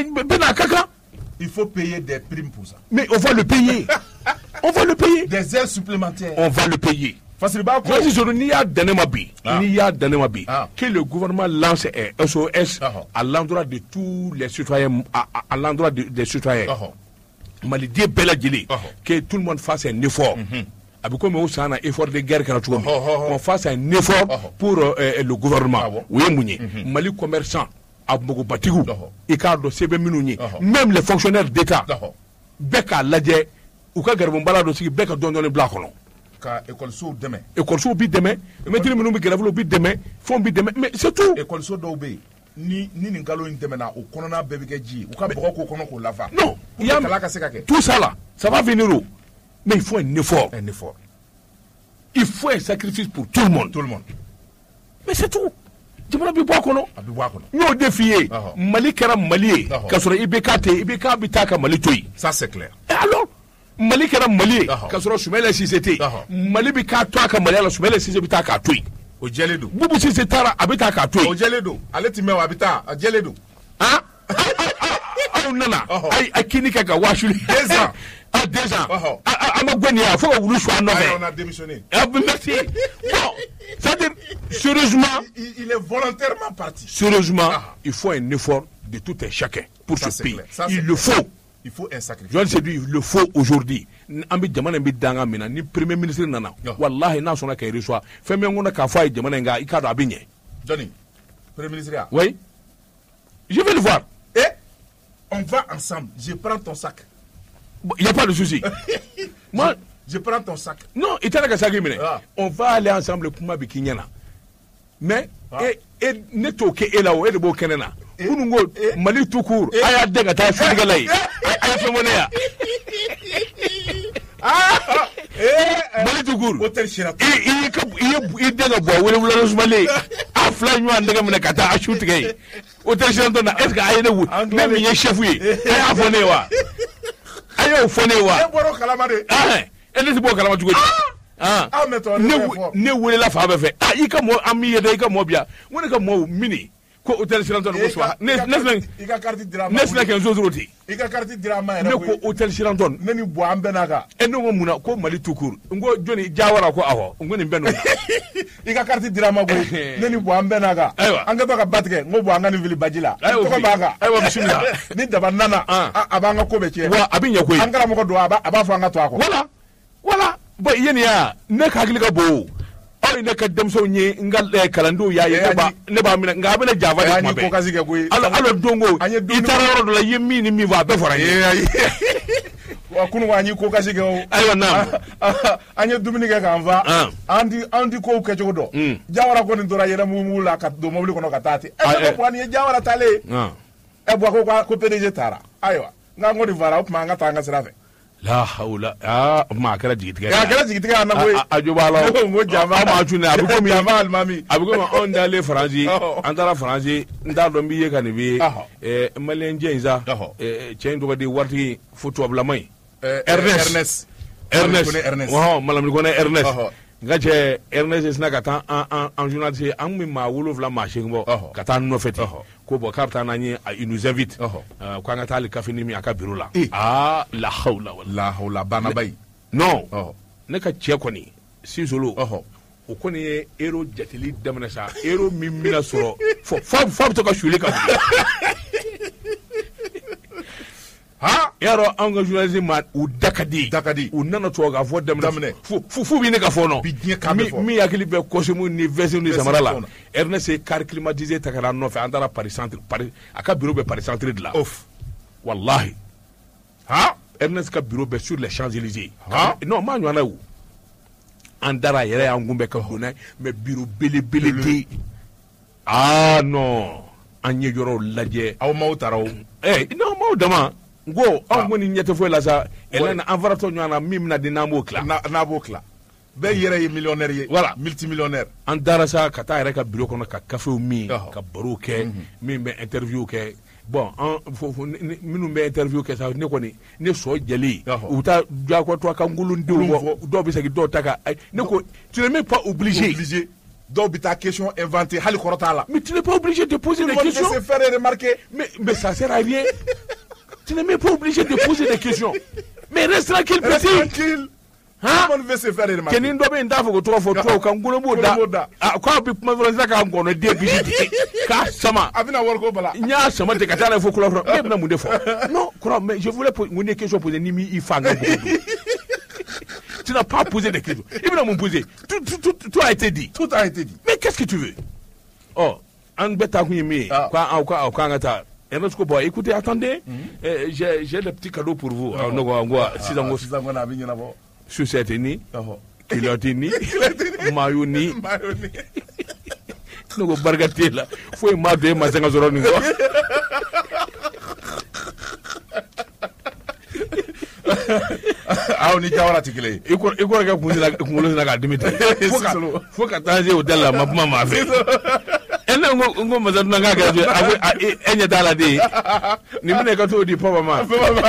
Il faut payer des primes pour ça. Mais on va le payer. On va le payer. Des heures supplémentaires. On va le payer. Moi, je dis, n'y a Danemabi, n'y a Danemabi, que le gouvernement lance un S O S à l'endroit de tous les citoyens, à, à, à l'endroit de, des citoyens. Malidie Bella Djili, que tout le monde fasse un effort. Avec comme on a un effort de guerre, qu'on fasse un effort pour euh, le gouvernement. Oui, Mouni, Mali commerçant, à Bogo Batigou, Icardo Sebe Minouni, même les fonctionnaires d'État, Beka Ladje, ou Kagarbala aussi, Beka donne le blanc. École sous demain. École sous bi demain. Mais tu me dis bi demain. Font bi demain. Mais c'est tout. École sous d'obé. Ni ni n'ingalo une demain au corona bébé keji. Ou ka broko kono ko lava. Non. Il y a tout ça là. Ça va venir où? Mais il faut un effort. Un effort. Il faut un sacrifice pour tout le monde. Tout le monde. Mais c'est tout. Tu me dis pas kono. Abi bois kono. Nous défier. Mali kera Mali. Kasoro ibekate ibeka bitaka Mali toyi. Ça c'est clair. Alors Mali kera Mali ka sɔrɔ Sumɛlɛ Sise tɛ Mali bɛ k'a to a ka Maliya la Sumɛlɛ Sise bɛ taa k'a to yen o jɛlen don Bubu Sise taara a bɛ taa k'a to yen o jɛlen don ale ti mɛn wa a bɛ taa a jɛlen don ah aw nana a kini kɛ ka waasuli deux ans ah deux ans a ma gɔ nin ye fo ka wulu su a nɔfɛ on a démissionné ah merci bon c'est-à-dire sérieusement il est volontairement parti sérieusement il faut un effort de tout un chacun pour ce pays il le faut. Il faut un sacrifice. Je sais il le faut aujourd'hui. Ambi jamana mbi danga mina ni premier ministre nana. Wallahi na sona kay reçoit. Fait men ngona ka fa jamana nga ikado abinye. Johnny. Premier ministre. Oui. Je vais le voir. Et on va ensemble. Je prends ton sac. Il y a pas de souci. Moi je, je prends ton sac. Non, il t'a ka sac mine. On va aller ensemble kuma bikinyana. Mais ah. et et neto ke elawo e de bo kenena. Kunungo Mali tout court aya de ka ta Sénégal yi ay fa moneya ah eh Mali tout court hotel Sheraton i i ka i de ka bo wele wele Mali a fla ñu and nga mena ka ta shoot gay hotel Sheraton na est-ce que ay na wu même ñe chef yi ay fa newa ay fa newa e boro kalama de ah e le bo kalama tugo ah ne ne wele la fa ba fe ah i ka mo ami ye de ka mo bia wona ka mo mini ko hôtel Sheraton ko so ne ne i ka carte dira ma ne sina ken zo zuroti i ka carte dira ma ne ko hôtel Sheraton ne ni bo an benaka e no muna ko Mali tukur ngo joni jawara ko aho ngo ni benu i ka carte dira ma ko ne ni bo an benaka an ka to ka batike ngo bo an ni vili bajila to ko baka aywa bismillah ni daba nana abanga ko be che wa abin ya koyi an gara mo ko do aba aba fa an ka to ako wala wala ba yeni ya ne ka hakili ka bo ai ne ka damso nye ngal kalando ya ye ba ne ba mina nga bena java de ko kasi ke ko alo alo dongo itara ro la yemi ni mi va be fora ye wa kunu wa nyi ko kasi ke o aywa nam anye dumini ke kan va andi andi ko ke jogo do jawara ko ni dora yena mu mu la ka do mobili ko no katati e ko ani jawara tale e bo ko ko P D G tara aywa nga ngodi vara up ma nga tanga sirafe la haula ah ma kala jigitiga ya kala jigitiga na boy ajobalo ngo java ma tune abugo mi java almami abugo ma on dale franji andara franji nda do mbiye kan bi eh malen jenza eh chen do di warti photo abla mai Ernest Ernest wow malam ko ne Ernest ngaje Ernest is na kata en en journaliste an mi ma wolo vla ma shingbo kata no feti ko bo kapta na ni il nous invite ko nga tali kafini mi aka biro la ah la hawla wala la hawla bana bay non ne ka che ko ni si solo o ko ni ero jatili damna sa ero mi mina soro fo fo fo to ka shule ka ha yaro an ga journaliste ma u dakadi dakadi u nana to ga fo damna fu fu fu bi ne ka fo no mi mi yakili be ko mu ni vese ni samara la Ernest est car climatisé takara no fe andara Paris centre Paris aka bureau be Paris centre de la off wallahi ha Ernest ka bureau be sur les Champs-Élysées ha non ma nyana wu andara yere an gumbe ka hona mais bureau bele bele de ah non anye yoro laje aw mautaraw eh non mo dama ngo an ngoni nyete fo la sa elena envarato nyana mimna dinamo kla na nabo kla be yere ye millionnaire ye voilà multimillionnaire an darasa ka ta yere ka bureau kono ka café mi ka baro ke mi be interview ke bon en minu be interview ke sa ne ko ni ne so jeli ou ta ja ko to ka ngulun diwo do bi sagi do taka ne ko tu n'es même pas obligé obligé do bi ta question inventée hali korota la mais tu n'es pas obligé de poser des questions se faire remarquer mais mais ça sert à rien tu n'es même pas obligé de poser des questions mais reste tranquille petit tranquille hein on veut se faire remarquer kenin do be ndafo ko to fo to kan gulo moda ah ko bi ma français ka ngono de bi ka sama abina wor ko bala nya sama te katala fo kula même na mu defo non crois mais je voulais poser une question poser ni mi ifanga tu n'as pas posé des questions il va me poser tout, tout, tout, tout a été dit tout a été dit mais qu'est-ce que tu veux oh an beta ku mi quoi quoi quoi ngata Ernest ko boy écoutez attendez j'ai j'ai des petits cadeaux pour vous on ngo si zango si zango na binyana bo sucette ni kilote ni mayo ni nugo bargatela foi ma de ma zanga zoro ningo aw ni jawara tikile iko iko ka kunila kunilo na dimiti foka foka tanze odela mapuma mafe ene ngo ngo mazana ngaga je awe enye dala de ni mine ka to di papa ma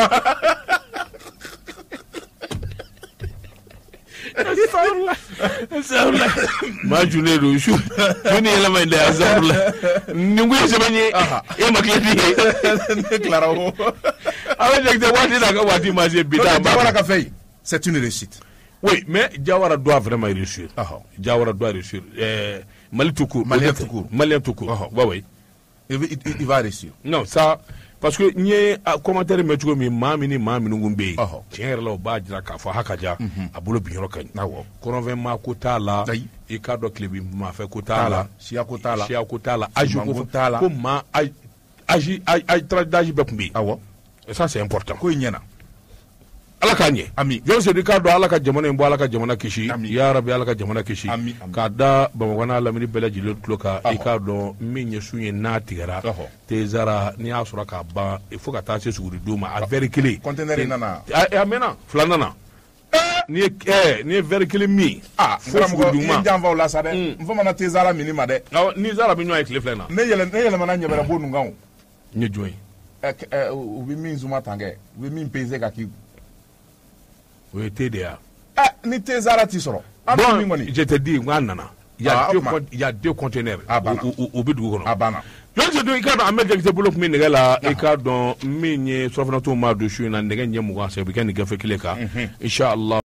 Astaghfirullah. Astaghfirullah. Ma june do shu. June yela mai da astaghfirullah. Ningu yese banye e makleti. Ne claro. Avec des wati da wati ma je bida ma. Jawara ka fay. C'est une réussite. Oui, mais Jawara doit vraiment réussir. Jawara doit réussir. Euh Mali tout court. Mali tout court. Mali tout court. Ouais ouais. Il, il, il va réussir. Non, ça parce que nye commentaire me tugo mi mami ni mami ngumbe tiere la ba jira ka fo hakaja abulo binyoro kan kono ma ko tala e ka do klebi ma fe ko tala sia ko tala sia ko tala aju ko tala ko ma agi ay tradaji bekumbi awo et ça c'est important ko nyana ala kanye ami yo se ricardo ala ka jamana mbo ala ka jamana kishi ya rabbi ala ka jamana kishi ka da ba wana la mini bela jilo kloka e ka do minye sunye na tigara te zara ni asura ka ba il faut ka ta se suguri duma a verikili conteneur nana e amena flanana ni eh ni verikili mi ah fo duma njamba la sade mfo mana te zara mini ma de ni zara bi nwa e kle flena ne yele ne yele mana nyebera bonu ngawo nye joy eh ubi min zuma tange ubi min peze ka ki oui T D A ah ni te zara ti soro bon je te dis nana il y a deux il y a deux conteneurs au au bidu kono abana jɔn sedu i k'a dɔn an bɛ jakite bolo kun bɛ nɛgɛ la i k'a dɔn min ye surafana to maa don su in na nɛgɛ ɲɛ mugan sɛ o bɛ kɛ nin gafe kelen kan inshallah